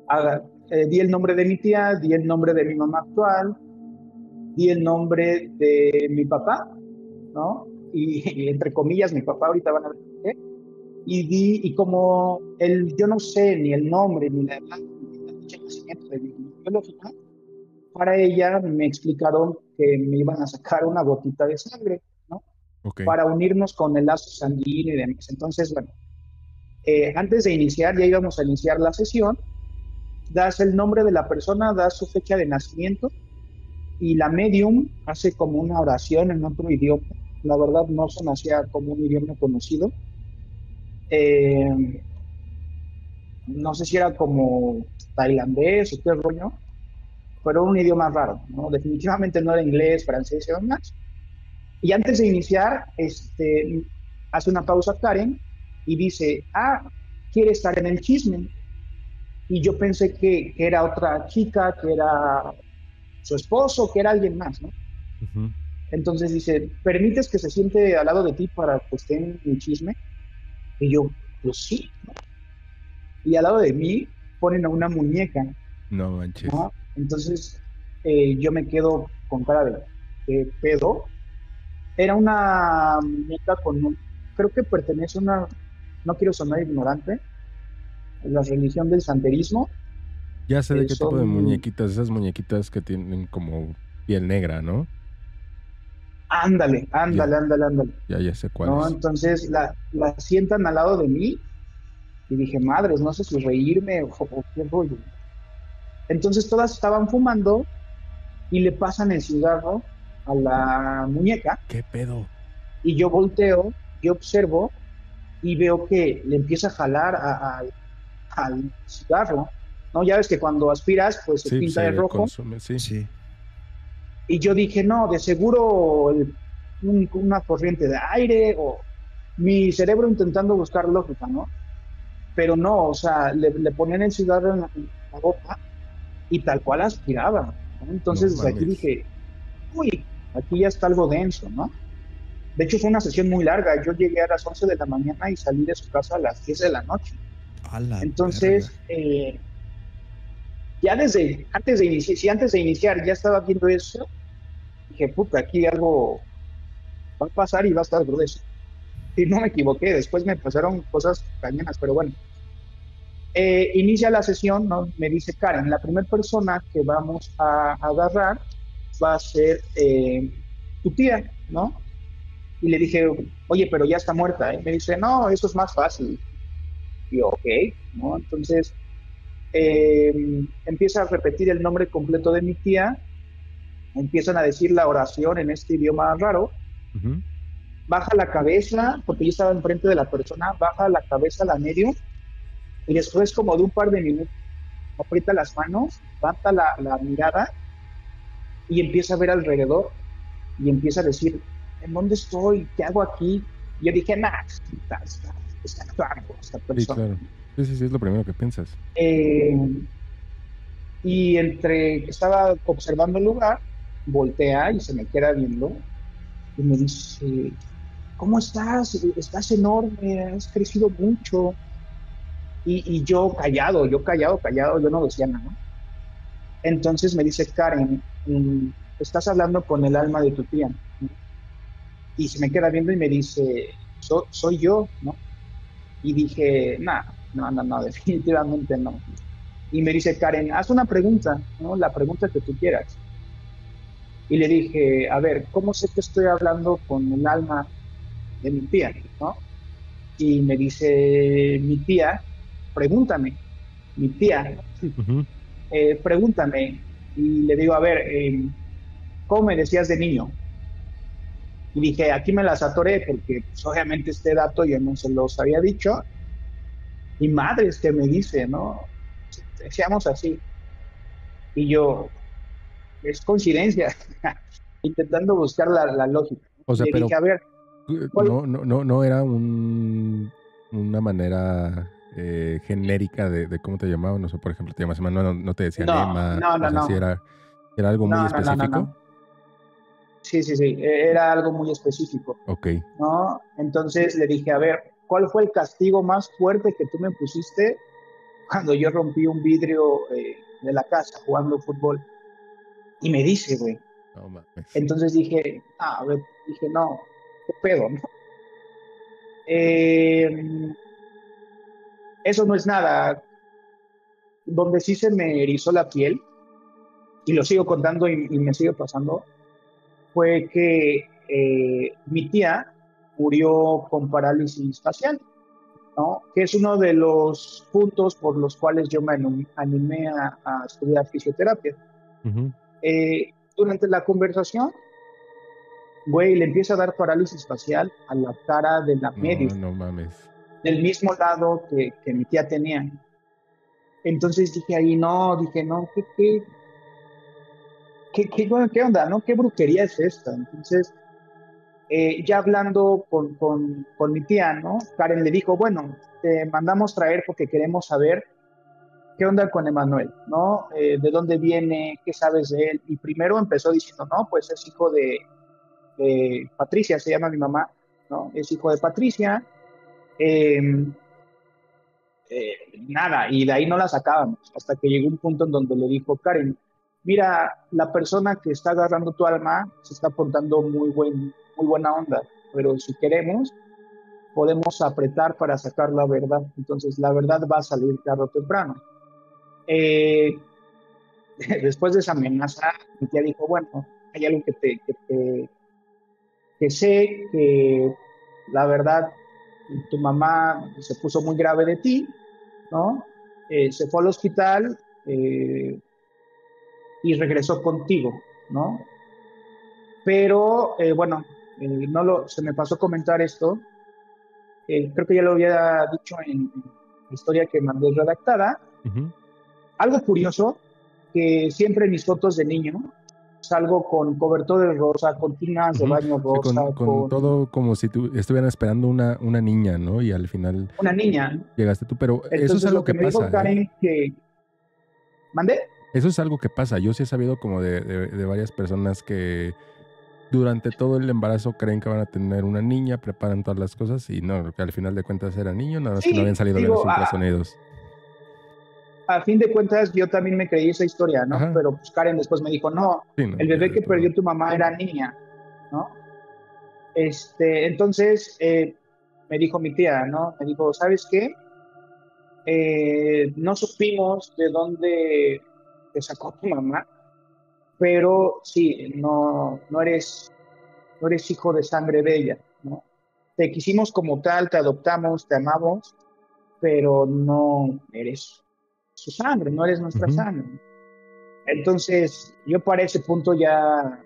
a- eh, di el nombre de mi tía, di el nombre de mi mamá actual, di el nombre de mi papá, ¿no? Y, y entre comillas, mi papá, ahorita van a ver por qué. Y di, y como el, yo no sé ni el nombre, ni la edad, ni la fecha de nacimiento de mi biológica, para ella me explicaron que me iban a sacar una gotita de sangre, ¿no? Ok. Para unirnos con el lazo sanguíneo y demás. Entonces, bueno, eh, antes de iniciar, ya íbamos a iniciar la sesión, das el nombre de la persona, das su fecha de nacimiento y la medium hace como una oración en otro idioma. La verdad no se me hacía como un idioma conocido. Eh, no sé si era como tailandés o qué rollo, pero un idioma raro, ¿no? Definitivamente no era inglés, francés o demás. Y antes de iniciar, este, hace una pausa Karen y dice, ah, quiere estar en el chisme. Y yo pensé que, que era otra chica, que era su esposo, que era alguien más, ¿no? Ujú. Entonces dice, ¿permites que se siente al lado de ti para que esté en el chisme? Y yo, pues sí, ¿no? Y al lado de mí ponen a una muñeca, No manches. ¿no? Entonces eh, yo me quedo con cara de, ¿qué pedo? Era una muñeca con un, creo que pertenece a una, no quiero sonar ignorante, a la religión del santerismo. Ya sé de Eh, qué tipo de son, muñequitas, esas muñequitas que tienen como piel negra, ¿no? ándale, Ya, ándale, ándale, ándale, ya, ya sé ¿no? cuáles. Entonces la, la sientan al lado de mí y dije, madres, no sé si reírme o, o qué rollo. Entonces todas estaban fumando y le pasan el cigarro a la muñeca ¿Qué pedo? y yo volteo, yo observo y veo que le empieza a jalar a- a- al cigarro, ¿no? Ya ves que cuando aspiras, pues se Sí, pues pinta de se rojo. consume, sí. Sí. Y yo dije, no, de seguro el- un- una corriente de aire o mi cerebro intentando buscar lógica, ¿no? Pero no, o sea, le, le ponían el cigarro en la, en la boca y tal cual aspiraba, ¿no? No Entonces desde aquí mames. dije, uy, aquí ya está algo denso, ¿no? De hecho fue una sesión muy larga, yo llegué a las once de la mañana y salí de su casa a las diez de la noche. A la verga. Entonces, eh, ya desde antes de iniciar, si antes de iniciar ya estaba viendo eso, dije, puta, aquí algo va a pasar y va a estar grueso. Y no me equivoqué, después me pasaron cosas cañonas, pero bueno. Eh, inicia la sesión, ¿no? Me dice Karen, la primera persona que vamos a, a agarrar va a ser eh, tu tía, ¿no? Y le dije, oye, pero ya está muerta, ¿eh? Me dice, no, eso es más fácil. Y yo, ok, ¿no? Entonces eh, empieza a repetir el nombre completo de mi tía, empiezan a decir la oración en este idioma raro, Ujú. baja la cabeza, porque yo estaba enfrente de la persona, baja la cabeza la medio, y después como de un par de minutos aprieta las manos, levanta la, la mirada y empieza a ver alrededor y empieza a decir, ¿en dónde estoy? ¿Qué hago aquí? Y yo dije, nah, está, está, está actuando esta Sí, persona. claro. Sí, sí, sí, es lo primero que piensas. Eh, y entre que estaba observando el lugar, voltea y se me queda viendo y me dice, ¿cómo estás? Estás enorme, has crecido mucho. Y, y yo callado, yo callado, callado, yo no decía nada. Entonces me dice Karen, mm, estás hablando con el alma de tu tía. Y se me queda viendo y me dice, "So- soy yo, ¿no? Y dije, nah, no, no, no, definitivamente no. Y me dice, Karen, haz una pregunta, ¿no? La pregunta que tú quieras. Y le dije, a ver, ¿cómo sé que estoy hablando con el alma de mi tía, ¿no? Y me dice, mi tía, pregúntame, mi tía, Ujú. eh, pregúntame. Y le digo, a ver, eh, ¿cómo me decías de niño? Y dije, aquí me las atoré porque pues, obviamente este dato yo no se los había dicho. Y madres que me dice, ¿no? Decíamos así. Y yo, es coincidencia, intentando buscar la, la lógica. O Y sea, le pero dije, a ver, eh, ¿cuál? no, no, no, no era un, una manera eh, genérica de, de cómo te llamaban. O sea, por ejemplo, te llamas Emma, no, no, no te decían No, Emma. no, O no, sea, sí no, era, era algo muy no, no, no, no, específico. no. Sí, sí, sí, e- era algo muy específico, Ok. ¿no? Entonces le dije, a ver, ¿cuál fue el castigo más fuerte que tú me pusiste cuando yo rompí un vidrio eh, de la casa jugando fútbol y me dice, güey. No mames. Entonces dije, ah, a ver, dije, no, qué pedo, ¿no? Eh, eso no es nada. Donde sí se me erizó la piel, y lo sigo contando y, y me sigue pasando, fue que eh, mi tía murió con parálisis facial, ¿no? Que es uno de los puntos por los cuales yo me animé a, a estudiar fisioterapia. Uh-huh. Eh, durante la conversación, güey, le empieza a dar parálisis facial a la cara de la médica. No, no mames. Del mismo lado que, que mi tía tenía. Entonces dije ahí, no, dije, no, ¿qué, qué, qué, qué, qué onda, no? ¿Qué brujería es esta? Entonces, eh, ya hablando con, con, con mi tía, ¿no? Karen le dijo, bueno, te mandamos traer porque queremos saber qué onda con Emanuel, ¿no? Eh, ¿de dónde viene? ¿Qué sabes de él? Y primero empezó diciendo, no, pues es hijo de, de Patricia, se llama mi mamá, ¿no? Es hijo de Patricia. Eh, eh, nada, y de ahí no la sacábamos, hasta que llegó un punto en donde le dijo, Karen, mira, la persona que está agarrando tu alma se está portando muy, buen, muy buena onda, pero si queremos, podemos apretar para sacar la verdad, entonces la verdad va a salir tarde o temprano. Eh, después de esa amenaza, mi tía dijo, bueno, hay algo que, te, que, te, que sé que la verdad, tu mamá se puso muy grave de ti, ¿no? Eh, se fue al hospital eh, y regresó contigo, ¿no? Pero, eh, bueno, eh, no lo, se me pasó comentar esto, eh, creo que ya lo había dicho en, en la historia que mandé redactada. Uh-huh. Algo curioso, que siempre en mis fotos de niño salgo con cobertor de rosa, con tinas de uh-huh. baño rosa. Sí, con, con, con todo como si tu, estuvieran esperando una, una niña, ¿no? Y al final... Una niña. Llegaste tú, pero Entonces, eso es algo lo que, que me pasa. Dijo Karen, ¿eh? que... ¿Mandé? Eso es algo que pasa. Yo sí he sabido como de, de, de varias personas que durante todo el embarazo creen que van a tener una niña, preparan todas las cosas y no, que al final de cuentas era niño, nada más Sí, que no habían salido digo, bien los ultrasonidos. A, a fin de cuentas, yo también me creí esa historia, ¿no? Ajá. Pero pues Karen después me dijo, no, sí, no el bebé que todo. perdió tu mamá era niña, ¿no? Este, entonces, eh, me dijo mi tía, ¿no? Me dijo, ¿sabes qué? Eh, no supimos de dónde te sacó tu mamá, pero sí, no, no eres, no eres hijo de sangre de ella, ¿no? Te quisimos como tal, te adoptamos, te amamos, pero no eres su sangre, no eres nuestra uh-huh. sangre. Entonces, yo para ese punto ya,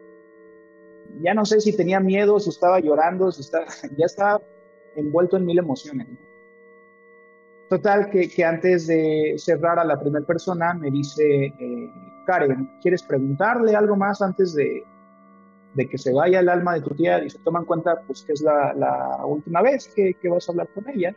ya no sé si tenía miedo, si estaba llorando, si estaba, ya estaba envuelto en mil emociones, ¿no? Total, que, que antes de cerrar a la primera persona, me dice, eh, Karen, ¿quieres preguntarle algo más antes de, de que se vaya el alma de tu tía? Y se toma en cuenta, pues, que es la, la última vez que, que vas a hablar con ella.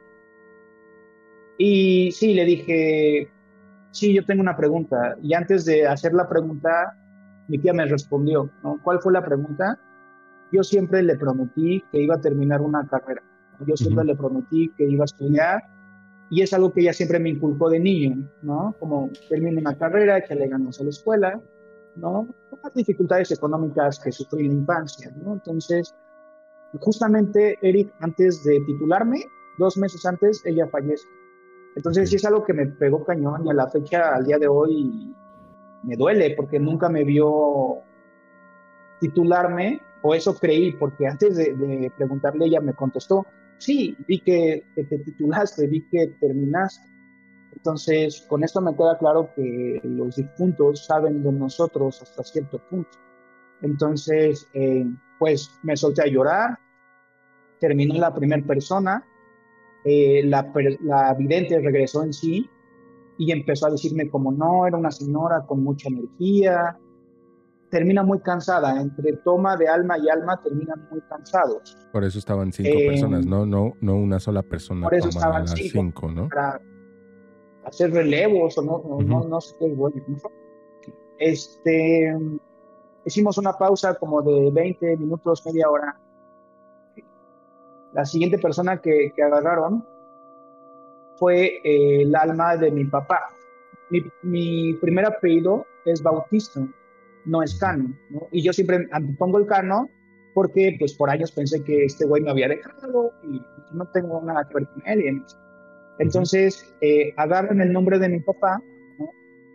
Y sí, le dije, sí, yo tengo una pregunta. Y antes de hacer la pregunta, mi tía me respondió, ¿no? ¿Cuál fue la pregunta? Yo siempre le prometí que iba a terminar una carrera. Yo siempre uh-huh. le prometí que iba a estudiar. Y es algo que ella siempre me inculcó de niño, ¿no? Como termine una carrera, que le ganas a la escuela, ¿no? Con las dificultades económicas que sufrí en la infancia, ¿no? Entonces, justamente, Eric, antes de titularme, dos meses antes, ella fallece. Entonces, okay. sí es algo que me pegó cañón y a la fecha, al día de hoy, me duele porque nunca me vio titularme, o eso creí, porque antes de, de preguntarle, ella me contestó, sí, vi que, que te titulaste, vi que terminaste. Entonces, con esto me queda claro que los difuntos saben de nosotros hasta cierto punto. Entonces, eh, pues me solté a llorar, terminó la primera persona, eh, la, la vidente regresó en sí y empezó a decirme como no, era una señora con mucha energía, termina muy cansada, entre toma de alma y alma terminan muy cansados. Por eso estaban cinco eh, personas, ¿no? No, no una sola persona. Por eso estaban cinco, cinco, ¿no? Para hacer relevos o no, no, uh-huh. no, no sé qué rollo. Este, hicimos una pausa como de veinte minutos, media hora. La siguiente persona que, que agarraron fue eh, el alma de mi papá. Mi, mi primer apellido es Bautista, no es Cano, ¿no? Y yo siempre pongo el Cano porque pues por años pensé que este güey me había dejado y no tengo nada que ver con él. Entonces eh, agarran el nombre de mi papá, ¿no?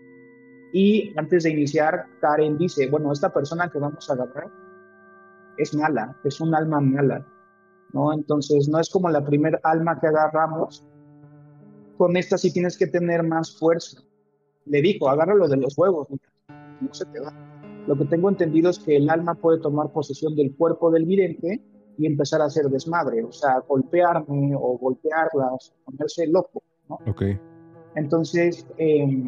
Y antes de iniciar, Karen dice, bueno, esta persona que vamos a agarrar es mala, es un alma mala, ¿no? Entonces no es como la primer alma que agarramos, con esta sí tienes que tener más fuerza. Le dijo, agárralo de los huevos, no se te va. Lo que tengo entendido es que el alma puede tomar posesión del cuerpo del vidente y empezar a hacer desmadre, o sea, golpearme o golpearlas, ponerse loco, ¿no? Ok. Entonces, eh,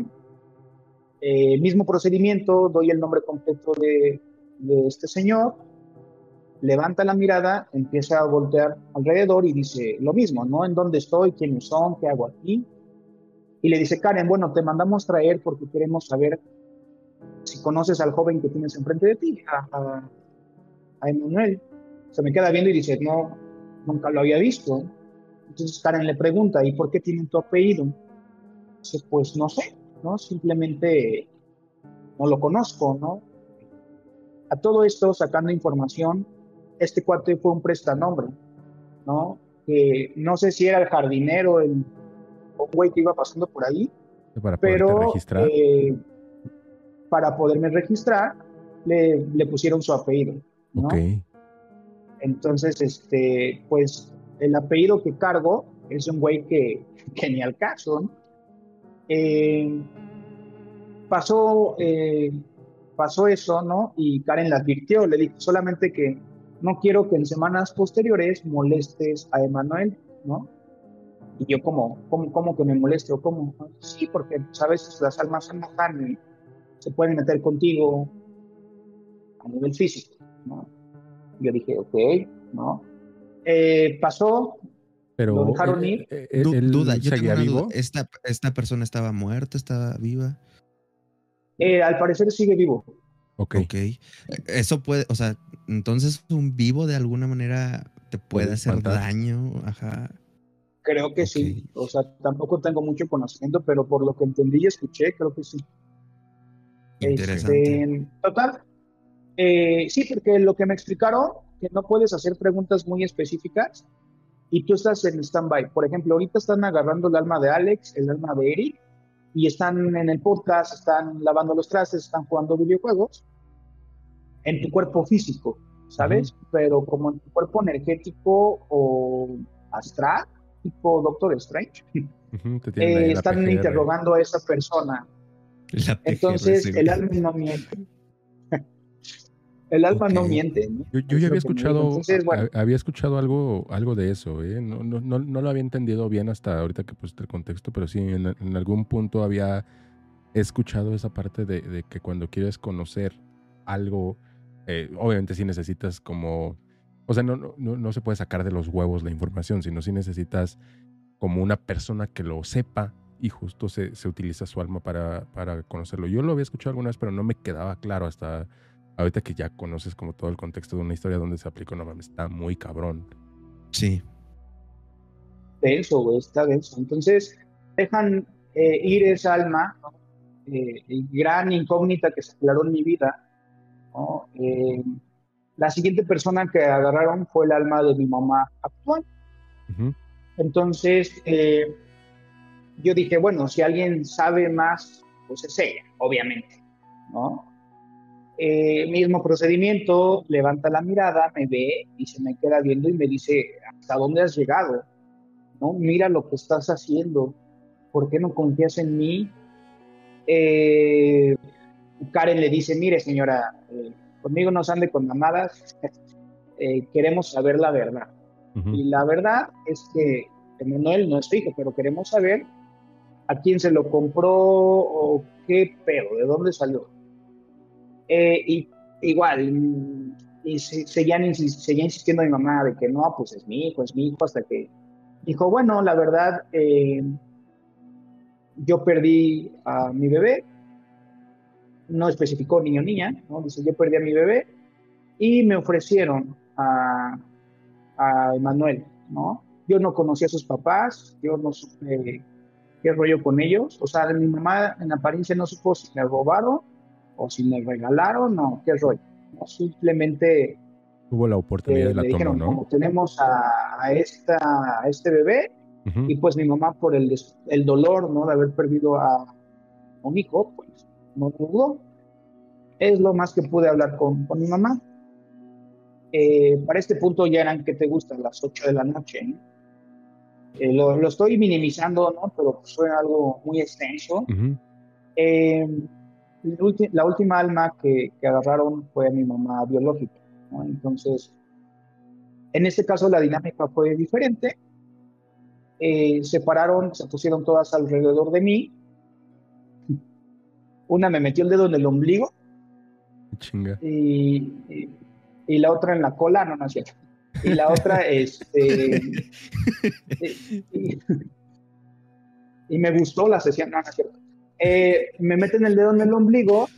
eh, mismo procedimiento, doy el nombre completo de, de este señor, levanta la mirada, empieza a voltear alrededor y dice lo mismo, ¿no? ¿En dónde estoy? ¿Quiénes son? ¿Qué hago aquí? Y le dice, Karen, bueno, te mandamos traer porque queremos saber si conoces al joven que tienes enfrente de ti, a, a, a Emanuel. Se me queda viendo y dice, no, nunca lo había visto. Entonces Karen le pregunta, ¿y por qué tiene tu apellido? Dice, pues no sé, ¿no? Simplemente no lo conozco, ¿no? A todo esto, sacando información, este cuate fue un prestanombre, ¿no? Que no sé si era el jardinero, el un güey que iba pasando por ahí, Para poderte pero registrar. eh, para poderme registrar, le, le pusieron su apellido, ¿no? Ok. Entonces, este, pues, el apellido que cargo es un güey que, que ni al caso, ¿no? Eh, pasó, eh, pasó eso, ¿no? Y Karen la advirtió, le dijo solamente que no quiero que en semanas posteriores molestes a Emanuel, ¿no? Y yo como, ¿cómo, cómo que me molesto? ¿Cómo? Sí, porque pues, a veces las almas se enojan y se pueden meter contigo a nivel físico, ¿no? Yo dije, ok, ¿no? Eh, pasó, lo Pero dejaron eh, ir. eh, eh, Du- él duda, yo tengo seguía una duda. vivo. ¿Esta, esta persona estaba muerta, estaba viva? Eh, al parecer sigue vivo. Ok. Ok. Eso puede, o sea, entonces un vivo de alguna manera te puede Puede hacer espantar. daño. Ajá. Creo que Ok. sí. O sea, tampoco tengo mucho conocimiento, pero por lo que entendí y escuché, creo que sí. Interesante. Este, total. Eh, sí, porque lo que me explicaron, que no puedes hacer preguntas muy específicas y tú estás en stand-by. Por ejemplo, ahorita están agarrando el alma de Alex, el alma de Eric, y están en el podcast, están lavando los trastes, están jugando videojuegos en tu cuerpo físico, ¿sabes? Ujú. Pero como en tu cuerpo energético o astral, tipo Doctor Strange, Ujú, te tienen ahí eh, en la están P G R. interrogando a esa persona. La P G R Entonces, el alma seguramente. no miente. El alma Ok. no miente, ¿no? Yo, yo Es ya lo había que me dijo. escuchado, a- Entonces, bueno, a- había escuchado algo, algo de eso, ¿eh? No, no, no, no lo había entendido bien hasta ahorita que pusiste el contexto, pero sí, en, en algún punto había escuchado esa parte de, de que cuando quieres conocer algo, eh, obviamente sí necesitas como, o sea, no, no, no no se puede sacar de los huevos la información, sino sí necesitas como una persona que lo sepa y justo se, se utiliza su alma para, para conocerlo. Yo lo había escuchado alguna vez, pero no me quedaba claro hasta ahorita que ya conoces como todo el contexto de una historia donde se aplicó. No mames, está muy cabrón. Sí. denso, güey, está denso. Entonces, dejan eh, ir esa alma, ¿no? Eh, gran incógnita que se aclaró en mi vida, ¿no? Eh, la siguiente persona que agarraron fue el alma de mi mamá actual. Ujú. Entonces, eh, yo dije, bueno, si alguien sabe más, pues es ella, obviamente, ¿no? Eh, mismo procedimiento, levanta la mirada, me ve y se me queda viendo y me dice, ¿hasta dónde has llegado? ¿No? Mira lo que estás haciendo, ¿por qué no confías en mí? Eh, Karen le dice, mire señora, eh, conmigo no se ande con mamadas, eh, queremos saber la verdad. Ujú. Y la verdad es que Emanuel no es fijo, pero queremos saber a quién se lo compró o qué pedo, de dónde salió. Eh, y igual, y se, seguían, insis- seguía insistiendo mi mamá de que no, pues es mi hijo, es mi hijo, hasta que dijo, bueno, la verdad, eh, yo perdí a mi bebé, no especificó niño o niña, ¿no? Dice, yo perdí a mi bebé y me ofrecieron a, a Emanuel, ¿no? yo no conocí a sus papás, yo no supe qué rollo con ellos. O sea, mi mamá en apariencia no supo si me robaron o si me regalaron o qué rollo, ¿no? Simplemente Tuvo la oportunidad eh, y la me tomó, dijeron, ¿no? como tenemos a, a esta, a este bebé, Ujú. y pues mi mamá por el, des- el dolor, ¿no? De haber perdido a un hijo, pues no dudó. Es lo más que pude hablar con, con mi mamá. Eh, para este punto ya eran, ¿qué te gusta? Las ocho de la noche, ¿no? Eh, lo, lo estoy minimizando, ¿no? Pero pues fue algo muy extenso. Ujú. Eh, la, ulti- la última alma que, que agarraron fue mi mamá biológica, ¿no? Entonces, en este caso la dinámica fue diferente. Eh, se pararon, se pusieron todas alrededor de mí. Una me metió el dedo en el ombligo Chinga. y, y, y la otra en la cola, no, no es cierto. Y la otra, este, y, y- y me gustó la sesión, no, no es cierto. Eh, me meten el dedo en el ombligo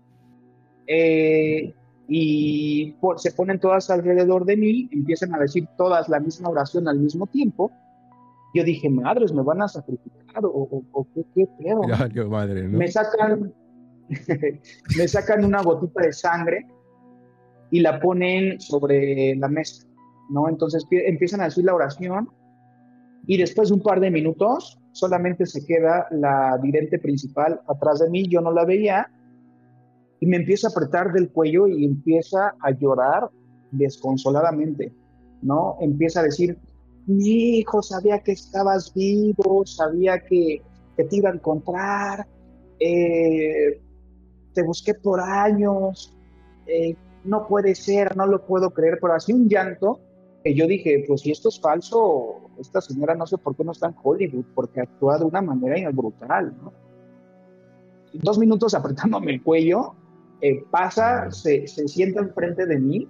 eh, y por- se ponen todas alrededor de mí, empiezan a decir todas la misma oración al mismo tiempo. Yo dije, madres, me van a sacrificar o, o, o qué, qué pedo, Ya ¿no? valió madre, Me ¿no? sacan, me sacan una gotita de sangre y la ponen sobre la mesa, ¿no? Entonces pie- empiezan a decir la oración y después de un par de minutos solamente se queda la vidente principal atrás de mí, yo no la veía y me empieza a apretar del cuello y empieza a llorar desconsoladamente, ¿no? Empieza a decir, mi hijo, sabía que estabas vivo, sabía que, que te iba a encontrar, eh, te busqué por años, eh, no puede ser, no lo puedo creer, pero así un llanto que yo dije, pues si esto es falso, esta señora no sé por qué no está en Hollywood, porque actúa de una manera brutal, ¿no? Dos minutos apretándome el cuello, eh, pasa, se, se sienta enfrente de mí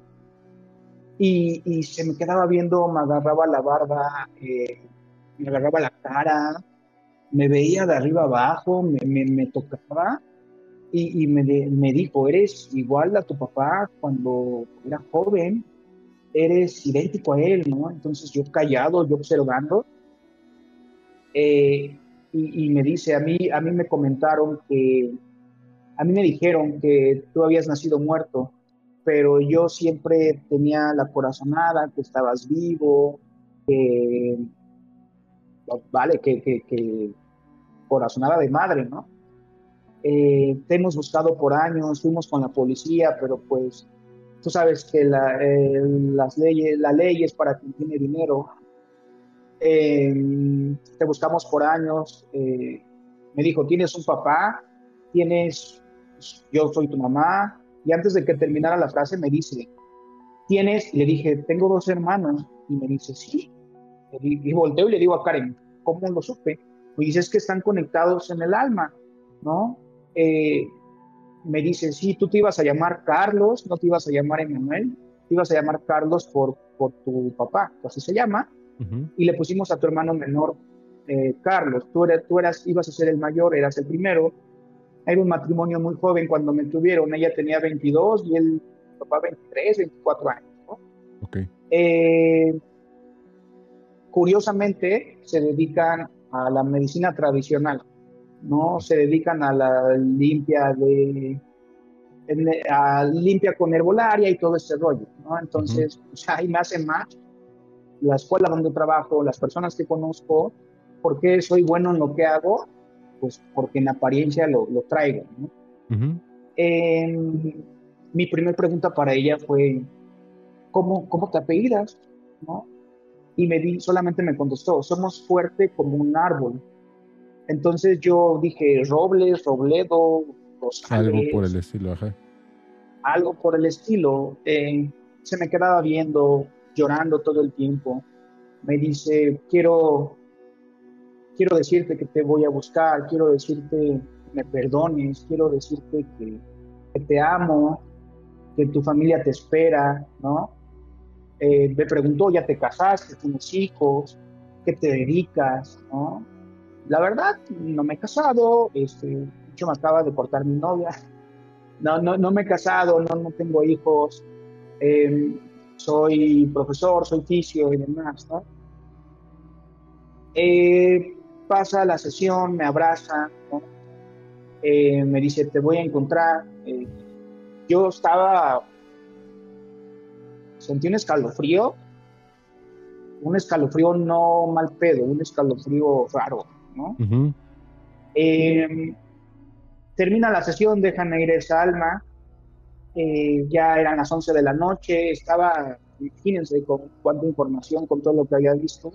y, y se me quedaba viendo, me agarraba la barba, eh, me agarraba la cara, me veía de arriba abajo, me, me, me tocaba y, y me, de- me dijo, eres igual a tu papá cuando era joven, eres idéntico a él, ¿no? Entonces yo callado, yo observando, eh, y, y me dice, a mí, a mí me comentaron que a mí me dijeron que tú habías nacido muerto, pero yo siempre tenía la corazonada, que estabas vivo, que, vale, que, que, que corazonada de madre, ¿no? Eh, te hemos buscado por años, fuimos con la policía, pero pues tú sabes que la, eh, las leyes, la ley es para quien tiene dinero. Eh, te buscamos por años. Eh, me dijo, tienes un papá, tienes, yo soy tu mamá. Y antes de que terminara la frase me dice, ¿tienes? Y le dije, tengo dos hermanos. Y me dice, sí. Y, y volteo y le digo a Karen, ¿cómo lo supe? Me dice, es que están conectados en el alma, ¿no? Eh, me dice, sí, tú te ibas a llamar Carlos, no te ibas a llamar Emanuel, te ibas a llamar Carlos por, por tu papá, que así se llama, Ujú. y le pusimos a tu hermano menor eh, Carlos, tú, eras, tú eras, ibas a ser el mayor, eras el primero. Era un matrimonio muy joven cuando me tuvieron, ella tenía veintidós y él, papá, veintitrés, veinticuatro años, ¿no? Ok. Eh, curiosamente, se dedican a la medicina tradicional, no se dedican a la limpia de a limpia con herbolaria y todo ese rollo, ¿no? Ujú. Entonces, pues ahí me hacen match la escuela donde trabajo, las personas que conozco. ¿Por qué soy bueno en lo que hago? Pues porque en apariencia lo, lo traigo, ¿no? Ujú. Eh, mi primera pregunta para ella fue, ¿cómo, cómo te apellidas? ¿No? Y me di, solamente me contestó, somos fuerte como un árbol. Entonces yo dije, Robles, Robledo, Algo por el Rosales, estilo, ajá. algo por el estilo. Eh, se me quedaba viendo, llorando todo el tiempo. Me dice, quiero, quiero decirte que te voy a buscar, quiero decirte que me perdones, quiero decirte que, que te amo, que tu familia te espera, ¿no? Eh, me preguntó, ¿ya te casaste? ¿Tienes hijos? ¿Qué te dedicas? ¿No? La verdad, no me he casado, este, yo me acaba de cortar mi novia, no, no, no me he casado, no, no tengo hijos, eh, soy profesor, soy fisio y demás, ¿no? Eh, pasa la sesión, me abraza, ¿no? Eh, me dice, te voy a encontrar. Eh, yo estaba, sentí un escalofrío, un escalofrío no mal pedo, un escalofrío raro, ¿no? Uh-huh. Eh, termina la sesión, dejan ir esa alma, eh, ya eran las once de la noche, estaba, imagínense con cuánta información, con todo lo que había visto.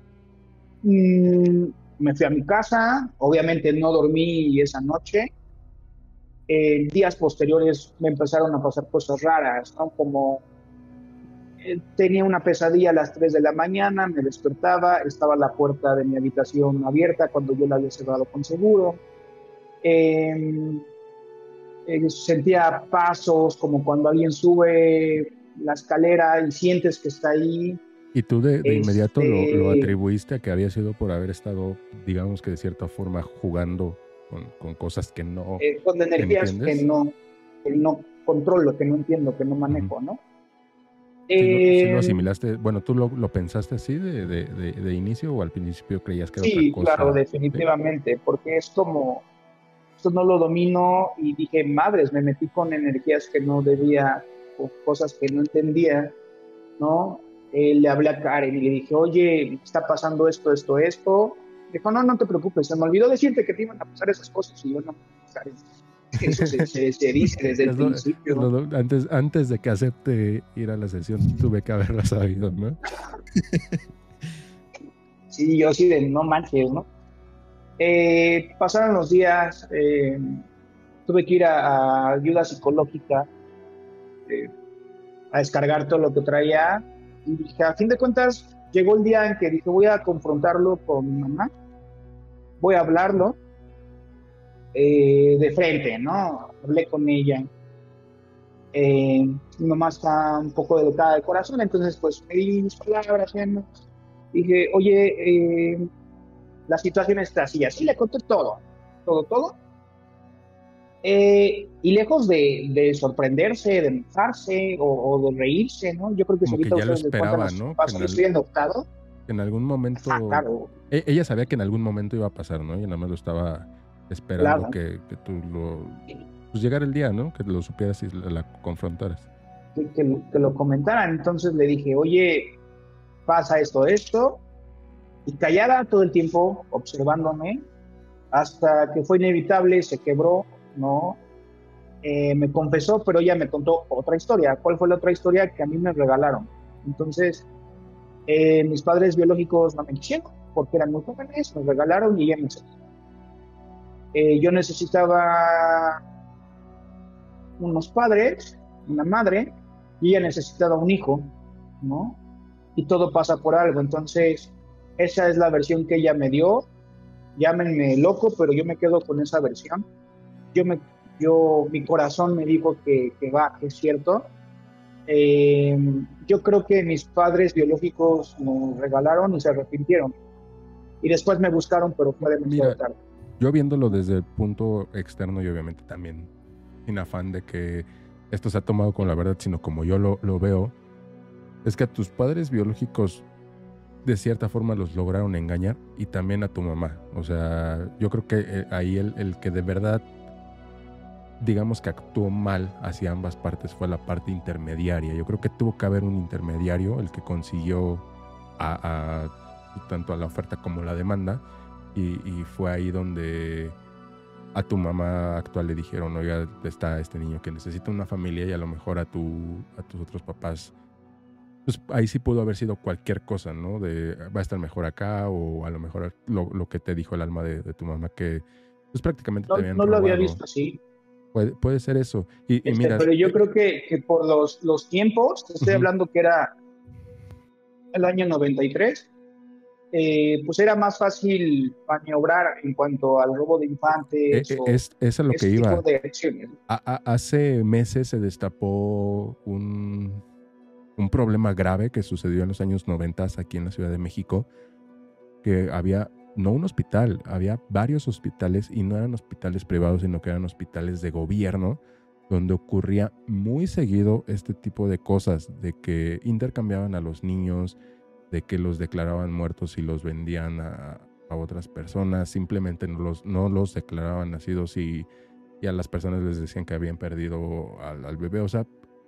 Mm, me fui a mi casa, obviamente no dormí esa noche. Eh, días posteriores me empezaron a pasar cosas raras, ¿no? Como eh, tenía una pesadilla a las tres de la mañana, me despertaba, estaba la puerta de mi habitación abierta cuando yo la había cerrado con seguro. Eh, eh, sentía pasos como cuando alguien sube la escalera y sientes que está ahí. Y tú de, de inmediato lo, lo Este, atribuiste a que había sido por haber estado, digamos que de cierta forma, jugando con, con cosas que no eh, con energías que entiendes. no, que no controlo, que no entiendo, que no manejo, Ujú. ¿no? Si lo, si lo Eh, asimilaste, bueno, ¿tú lo, lo pensaste así de, de, de, de inicio o al principio creías que era otra sí, cosa? claro, ¿Sí? definitivamente, porque es como, esto no lo domino y dije, madres, me metí con energías que no debía, con cosas que no entendía, ¿no? Eh, le hablé a Karen y le dije, oye, está pasando esto, esto, esto. Dijo, no, no te preocupes, se me olvidó decirte que te iban a pasar esas cosas. Y yo, no, Karen, eso se, se, se dice desde el Es lo- es principio. lo- antes, antes de que acepte ir a la sesión, tuve que haberla sabido, ¿no? Sí, yo sí de no manches, ¿no? Eh, pasaron los días, eh, tuve que ir a, a ayuda psicológica, eh, a descargar todo lo que traía. Y dije, a fin de cuentas, llegó el día en que dije, voy a confrontarlo con mi mamá, voy a hablarlo eh, de frente, ¿no? Hablé con ella. Eh, mi mamá está un poco delicada de corazón, entonces pues me di mis palabras, ¿no? Dije, oye, eh, la situación está así, así le conté todo, todo, todo. Eh, y lejos de, de sorprenderse, de enojarse o, o de reírse, ¿no? Yo creo que si Como que ahorita ya lo ustedes le cuentan a esperaba, sus ¿no? Que papás, en, oye, al- estoy adoptado. que en algún Ah, momento... claro, e- Ella sabía que en algún momento iba a pasar, ¿no? Y nada más lo estaba esperando claro, que, que tú lo... Pues llegara el día, ¿no? Que lo supieras y la, la confrontaras. que, que, lo- que lo comentaran. Entonces le dije, oye, pasa esto, esto, y callada todo el tiempo, observándome, hasta que fue inevitable, se quebró, ¿no? Eh, me confesó, pero ella me contó otra historia. ¿Cuál fue la otra historia? Que a mí me regalaron. Entonces, eh, mis padres biológicos no me quisieron, porque eran muy jóvenes, me regalaron y ella me sacó. Eh, yo necesitaba unos padres, una madre, y ella necesitaba un hijo, ¿no? Y todo pasa por algo. Entonces, esa es la versión que ella me dio. Llámenme loco, pero yo me quedo con esa versión. Yo me, yo, mi corazón me dijo que, que va, que es cierto. Eh, yo creo que mis padres biológicos me regalaron y se arrepintieron. Y después me buscaron, pero fue demasiado Mira, tarde. yo viéndolo desde el punto externo y obviamente también sin afán de que esto se ha tomado con la verdad, sino como yo lo, lo veo, es que a tus padres biológicos de cierta forma los lograron engañar y también a tu mamá. O sea, yo creo que eh, ahí el, el que de verdad, digamos que actuó mal hacia ambas partes fue la parte intermediaria. Yo creo que tuvo que haber un intermediario, el que consiguió a, a tanto a la oferta como la demanda, y, y fue ahí donde a tu mamá actual le dijeron, oiga, está este niño que necesita una familia, y a lo mejor a, tu, a tus otros papás, pues ahí sí pudo haber sido cualquier cosa, ¿no? De va a estar mejor acá, o a lo mejor lo, lo que te dijo el alma de, de tu mamá, que pues prácticamente No, te habían no lo había robado. visto así. Puede, puede ser eso. Y, y Este, mira, pero yo eh, creo que, que por los, los tiempos, te estoy ujú, hablando que era el año noventa y tres, eh, pues era más fácil maniobrar en cuanto al robo de eh, infantes eh, o es, es a lo que ese tipo iba. de acciones. A- a- hace meses se destapó un, un problema grave que sucedió en los años noventa aquí en la Ciudad de México, que había no un hospital, había varios hospitales, y no eran hospitales privados, sino que eran hospitales de gobierno, donde ocurría muy seguido este tipo de cosas, de que intercambiaban a los niños, de que los declaraban muertos y los vendían a, a otras personas, simplemente no los, no los declaraban nacidos y, y a las personas les decían que habían perdido al, al bebé. O sea,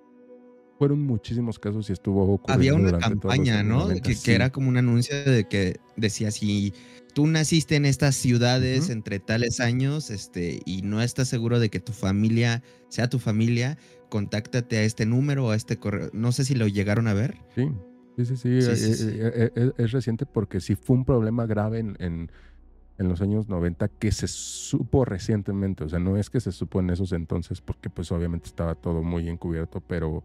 fueron muchísimos casos y estuvo Había ocurriendo una durante todos los campaña, años ¿no? noventa. Que, que Sí. era como un anuncio de que decía, si tú naciste en estas ciudades Ujú. entre tales años, este, y no estás seguro de que tu familia sea tu familia, contáctate a este número o a este correo. No sé si lo llegaron a ver. Sí, sí, sí, sí. Sí, eh, sí, eh, sí. eh, eh, Es reciente porque sí fue un problema grave en, en, en los años noventa que se supo recientemente. O sea, no es que se supo en esos entonces porque pues obviamente estaba todo muy encubierto, pero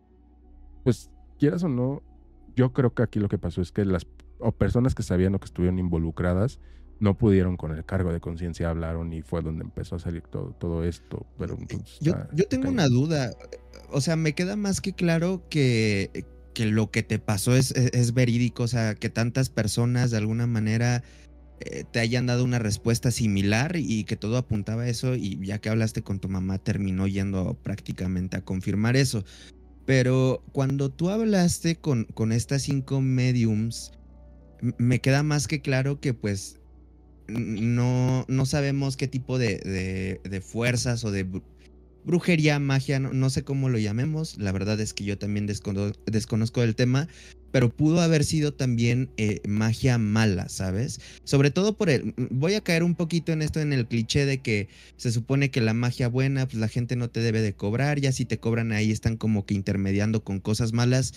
pues quieras o no, yo creo que aquí lo que pasó es que las o personas que sabían o que estuvieron involucradas no pudieron con el cargo de conciencia, hablaron y fue donde empezó a salir todo, todo esto. Pero pues, Yo, está, yo está tengo cañón. una duda. O sea, me queda más que claro que, que lo que te pasó es, es, es verídico. O sea, que tantas personas de alguna manera eh, te hayan dado una respuesta similar y que todo apuntaba a eso. Y ya que hablaste con tu mamá, terminó yendo prácticamente a confirmar eso. Pero cuando tú hablaste con, con estas cinco mediums, m- me queda más que claro que pues n- no, no sabemos qué tipo de, de, de fuerzas o de bru- brujería, magia, no, no sé cómo lo llamemos. La verdad es que yo también descono- desconozco el tema, pero pudo haber sido también eh, magia mala, ¿sabes? Sobre todo por el... Voy a caer un poquito en esto, en el cliché de que se supone que la magia buena, pues la gente no te debe de cobrar, ya si te cobran ahí están como que intermediando con cosas malas.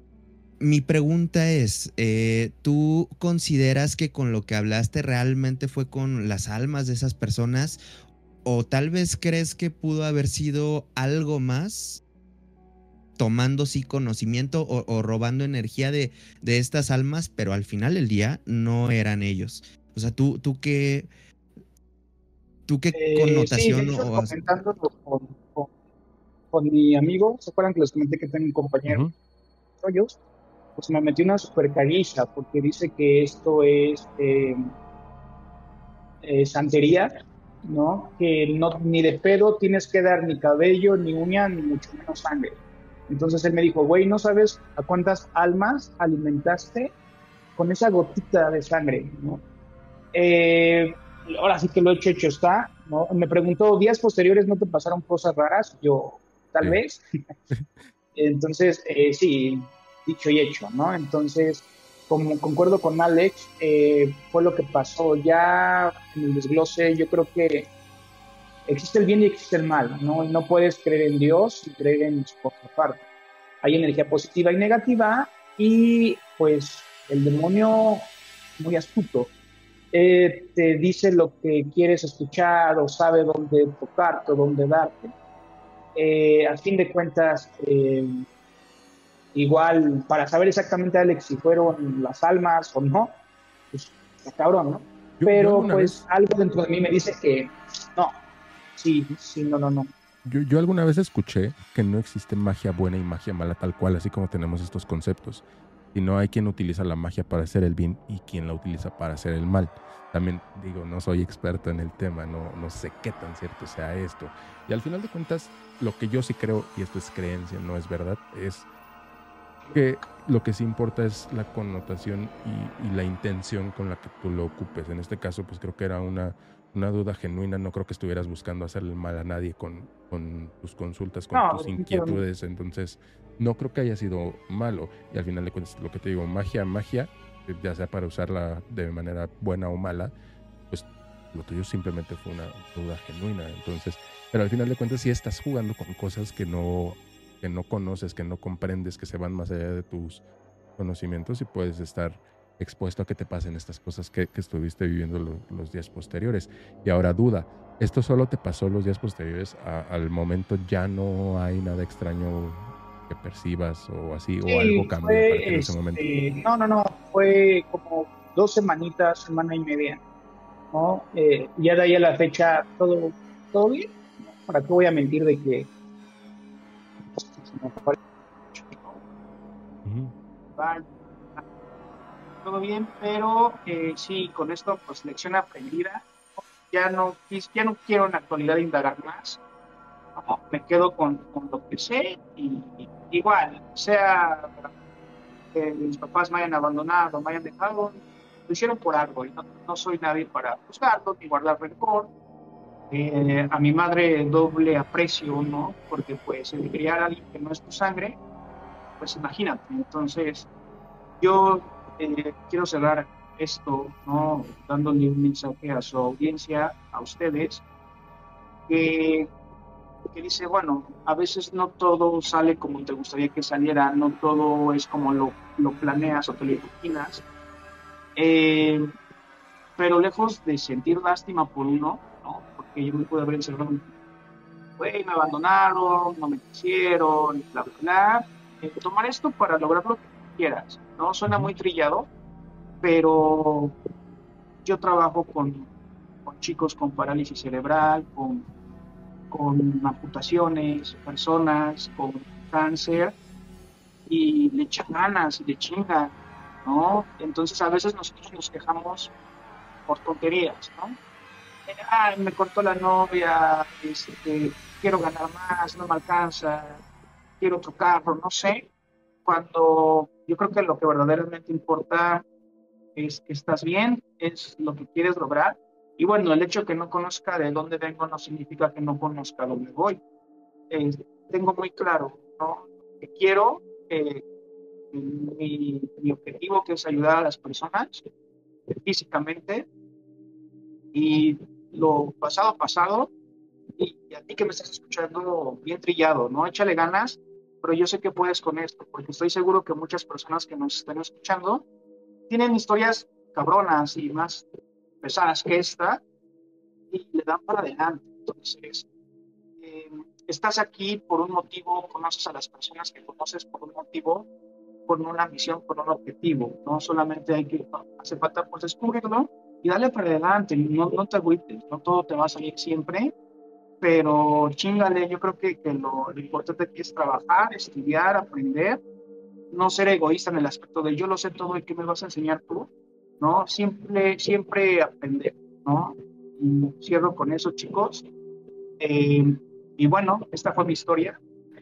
Mi pregunta es, eh, ¿tú consideras que con lo que hablaste realmente fue con las almas de esas personas? ¿O tal vez crees que pudo haber sido algo más, tomando sí conocimiento o, o robando energía de, de estas almas, pero al final del día no eran ellos? O sea, ¿tú, tú qué, tú qué Eh, sí, de connotación o, hecho, o has- comentándolo con, con, con mi amigo, ¿se acuerdan que les comenté que tengo un compañero Ujú. de rollos? Pues me metió una super caguiza porque dice que esto es eh, eh, santería, ¿no? Que no, ni de pedo tienes que dar ni cabello, ni uña, ni mucho menos sangre. Entonces él me dijo, güey, ¿no sabes a cuántas almas alimentaste con esa gotita de sangre, ¿no? Eh, Ahora sí que lo hecho, hecho está, ¿no? Me preguntó, ¿días posteriores no te pasaron cosas raras? Yo, tal Sí. vez. Entonces, eh, sí, dicho y hecho, ¿no? Entonces, como concuerdo con Alex, eh, fue lo que pasó. Ya en el desglose, yo creo que existe el bien y existe el mal, ¿no? Y no puedes creer en Dios y creer en su contraparte. Hay energía positiva y negativa, y pues el demonio, muy astuto, eh, te dice lo que quieres escuchar o sabe dónde tocarte o dónde darte. Eh, a fin de cuentas, eh, igual, para saber exactamente, Alex, si fueron las almas o no, pues está cabrón, ¿no? Yo, yo Pero alguna pues vez, algo dentro de mí me dice que no, sí, sí, no, no, no. yo, yo alguna vez escuché que no existe magia buena y magia mala tal cual, así como tenemos estos conceptos. Sino hay quien utiliza la magia para hacer el bien y quien la utiliza para hacer el mal. También digo, no soy experto en el tema, no, no sé qué tan cierto sea esto. Y al final de cuentas, lo que yo sí creo, y esto es creencia, no es verdad, es que lo que sí importa es la connotación y, y la intención con la que tú lo ocupes. En este caso, pues creo que era una, una duda genuina. No creo que estuvieras buscando hacerle mal a nadie con, con tus consultas, con No, tus definitivamente. inquietudes. Entonces, no creo que haya sido malo. Y al final de cuentas, lo que te digo, magia, magia, eh, ya sea para usarla de manera buena o mala, pues lo tuyo simplemente fue una duda genuina. Entonces, pero al final de cuentas, sí estás jugando con cosas que no que no conoces, que no comprendes, que se van más allá de tus conocimientos y puedes estar expuesto a que te pasen estas cosas que, que estuviste viviendo lo, los días posteriores. Y ahora duda, ¿esto solo te pasó los días posteriores a, al momento? ¿Ya no hay nada extraño que percibas o así, o algo Sí, cambió para ti fue, en ese momento? este, no, no, no, fue como dos semanitas, semana y media, ¿no? Eh, ya de ahí a la fecha, todo, todo bien, ¿no? ¿Para qué voy a mentir de que se me fue el ¿no? Ujú. Vale, todo bien, pero eh, sí, con esto, pues lección aprendida. Ya no, quis- ya no quiero en la actualidad indagar más. No, me quedo con, con lo que sé y, y igual, sea que mis papás me hayan abandonado, me hayan dejado, lo hicieron por algo y no, no soy nadie para juzgarlo ni guardar rencor. Eh, a mi madre doble aprecio, ¿no? Porque pues el criar a alguien que no es tu sangre, pues imagínate. Entonces, yo eh, quiero cerrar esto, ¿no? Dándole un mensaje a su audiencia, a ustedes, que, que dice, bueno, a veces no todo sale como te gustaría que saliera, no todo es como lo, lo planeas o te lo imaginas, eh, pero lejos de sentir lástima por uno, ¿no? Porque yo me pude haber encerrado, güey, me abandonaron, no me quisieron, bla, bla, bla. Eh, tomar esto para lograr lo que quieras, ¿no? Suena muy trillado, pero yo trabajo con, con chicos con parálisis cerebral, con, con amputaciones, personas con cáncer, y le echan ganas y le chingan, ¿no? Entonces a veces nosotros nos quejamos por tonterías, ¿no? Eh, Ay, me cortó la novia, este, quiero ganar más, no me alcanza, quiero otro carro, no sé. Cuando yo creo que lo que verdaderamente importa es que estás bien, es lo que quieres lograr. Y bueno, el hecho de que no conozca de dónde vengo no significa que no conozca dónde voy. Eh, tengo muy claro, ¿no? Que quiero, eh, mi, mi objetivo que es ayudar a las personas eh, físicamente, y lo pasado pasado, y, y a ti que me estás escuchando bien trillado, ¿no? Échale ganas, pero yo sé que puedes con esto, porque estoy seguro que muchas personas que nos están escuchando tienen historias cabronas y más pesadas que esta, y le dan para adelante. Entonces, eh, estás aquí por un motivo, conoces a las personas que conoces por un motivo, con una misión, con un objetivo. No solamente hay que, hace falta pues descubrirlo y darle para adelante. No, no te agüites, no todo te va a salir siempre, pero chingale. Yo creo que, que lo, lo importante aquí es trabajar, estudiar, aprender, no ser egoísta en el aspecto de yo lo sé todo y qué me vas a enseñar tú, ¿no? Siempre, siempre aprender, ¿no? Y cierro con eso, chicos. Eh, y bueno, esta fue mi historia.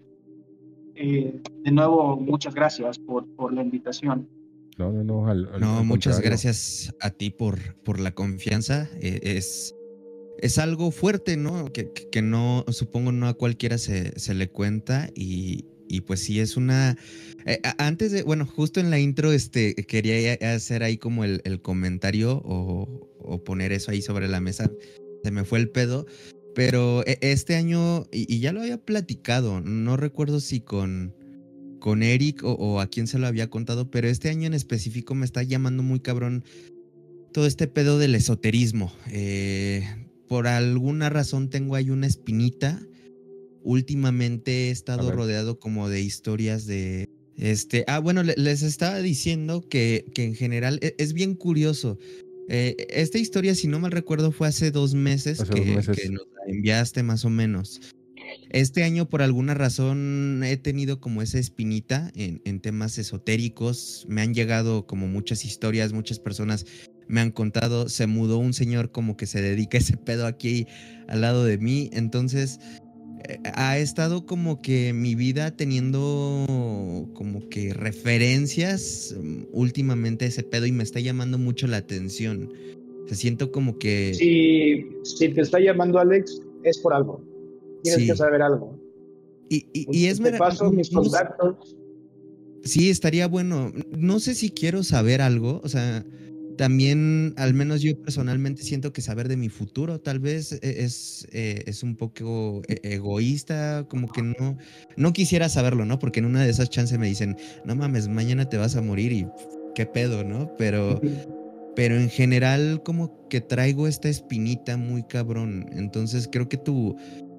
Eh, de nuevo, muchas gracias por, por la invitación. No, no, no, al, al, No, al muchas contrario. gracias a ti por, por la confianza. Eh, es, es algo fuerte, ¿no? Que, que, que no, supongo, no a cualquiera se, se le cuenta y, y pues sí es una... Eh, antes de, bueno, justo en la intro este, quería hacer ahí como el, el comentario o, o poner eso ahí sobre la mesa. Se me fue el pedo, pero este año, y, y ya lo había platicado, no recuerdo si con... con Eric o, o a quién se lo había contado, pero este año en específico me está llamando muy cabrón todo este pedo del esoterismo. Eh, por alguna razón tengo ahí una espinita. Últimamente he estado rodeado como de historias de... Este, ah, bueno, les estaba diciendo que, que en general es, es bien curioso. Eh, esta historia, si no mal recuerdo, fue hace dos meses, hace que, dos meses. que nos la enviaste más o menos. Este año, por alguna razón, he tenido como esa espinita en, en temas esotéricos. Me han llegado como muchas historias, muchas personas me han contado. Se mudó un señor como que se dedica a ese pedo aquí al lado de mí. Entonces, eh, ha estado como que mi vida teniendo como que referencias um, últimamente a ese pedo y me está llamando mucho la atención. Se siento como que... Si, si te está llamando Alex, es por algo. Tienes sí. que saber algo. Y, y, y es... Te paso mis no, contactos. Sí, estaría bueno. No sé si quiero saber algo, o sea, también, al menos yo personalmente siento que saber de mi futuro tal vez es, eh, es un poco egoísta, como que no, no quisiera saberlo, ¿no? Porque en una de esas chances me dicen, no mames, mañana te vas a morir y qué pedo, ¿no? Pero, pero en general como que traigo esta espinita muy cabrón, entonces creo que tu...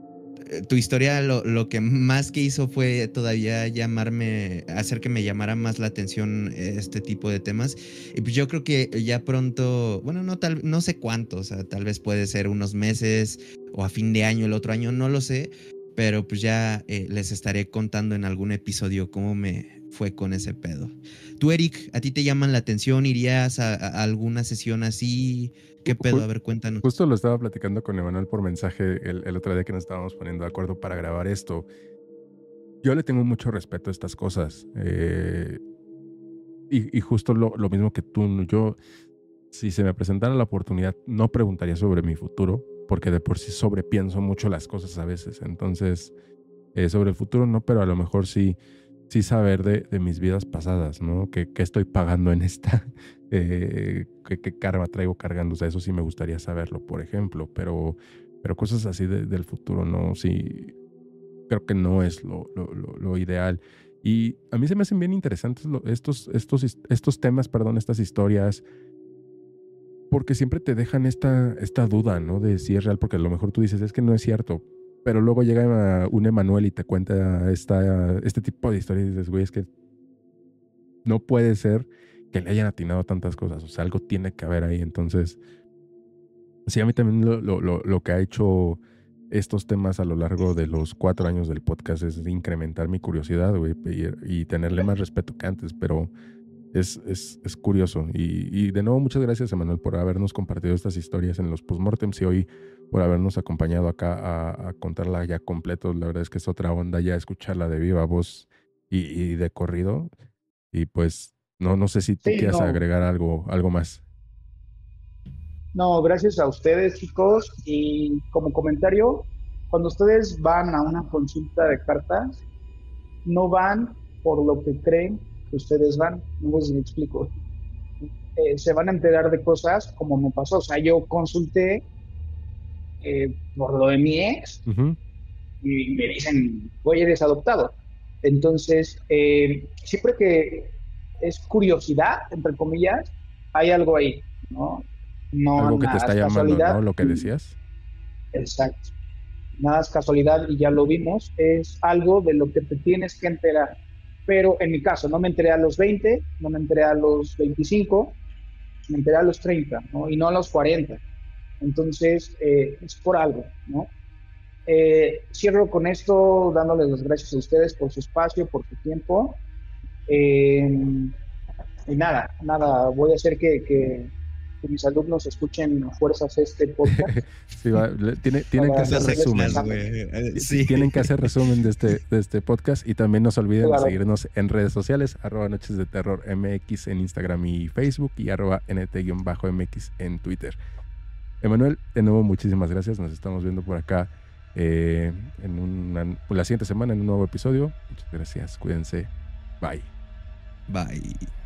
tu historia lo, lo que más que hizo fue todavía llamarme, hacer que me llamara más la atención este tipo de temas. Y pues yo creo que ya pronto, bueno, no tal, no sé cuánto, o sea, tal vez puede ser unos meses o a fin de año, el otro año, no lo sé, pero pues ya eh, les estaré contando en algún episodio cómo me fue con ese pedo. Tú, Eric, ¿a ti te llaman la atención? ¿Irías a, a alguna sesión así? ¿Qué pedo? A ver, cuéntanos. Justo lo estaba platicando con Emanuel por mensaje el, el otro día que nos estábamos poniendo de acuerdo para grabar esto. Yo le tengo mucho respeto a estas cosas. Eh, y, y justo lo, lo mismo que tú, yo, si se me presentara la oportunidad, no preguntaría sobre mi futuro, porque de por sí sobrepienso mucho las cosas a veces. Entonces, eh, sobre el futuro no, pero a lo mejor sí, sí saber de, de mis vidas pasadas, ¿no? ¿Qué, qué estoy pagando en esta? Eh, ¿qué, qué karma traigo cargando? O sea, eso sí me gustaría saberlo, por ejemplo, pero, pero cosas así de, del futuro, ¿no? Sí, creo que no es lo, lo, lo, lo ideal. Y a mí se me hacen bien interesantes lo, estos, estos, estos temas, perdón, estas historias, porque siempre te dejan esta, esta duda, ¿no? De si es real, porque a lo mejor tú dices, es que no es cierto, pero luego llega un Emanuel y te cuenta esta, este tipo de historias y dices, güey, es que no puede ser que le hayan atinado tantas cosas, o sea, algo tiene que haber ahí. Entonces, sí, a mí también lo, lo, lo, lo que ha hecho estos temas a lo largo de los cuatro años del podcast es incrementar mi curiosidad, güey, y, y tenerle más respeto que antes, pero es, es, es curioso. Y, y de nuevo, muchas gracias, Emanuel, por habernos compartido estas historias en los postmortems y hoy por habernos acompañado acá a, a contarla ya completo. La verdad es que es otra onda ya escucharla de viva voz y, y de corrido. Y pues, no, no sé si tú Sí, quieras no, agregar algo, algo más. no, gracias a ustedes, chicos. Y como comentario, cuando ustedes van a una consulta de cartas, no van por lo que creen que ustedes van. No sé si me explico. Eh, se van a enterar de cosas como me pasó. O sea, yo consulté eh, por lo de mi ex Uh-huh. y me dicen, oye, eres adoptado. Entonces, eh, siempre que es curiosidad, entre comillas, hay algo ahí, ¿no? No Algo que te nada está es llamando, ¿no? casualidad. Lo que decías. Exacto. Nada es casualidad y ya lo vimos, es algo de lo que te tienes que enterar. Pero en mi caso, no me enteré a los veinte, no me enteré a los veinticinco, me enteré a los treinta, ¿no? Y no a los cuarenta. Entonces, eh, es por algo, ¿no? Eh, cierro con esto dándoles las gracias a ustedes por su espacio, por su tiempo. Eh, y nada, nada, voy a hacer que, que, que mis alumnos escuchen a fuerzas este podcast Sí, va, le- tiene, tienen que para hacer Nos seguirles resumen. exijas, pensando. güey. Eh, T- Sí. Tienen que hacer resumen de este, de este podcast y también no se olviden de Claro, seguirnos en redes sociales, arroba Noches de Terror M X en Instagram y Facebook y arroba N T-M X en Twitter. Emanuel, de nuevo muchísimas gracias, nos estamos viendo por acá eh, en una, la siguiente semana en un nuevo episodio. Muchas gracias, cuídense, bye. Bye.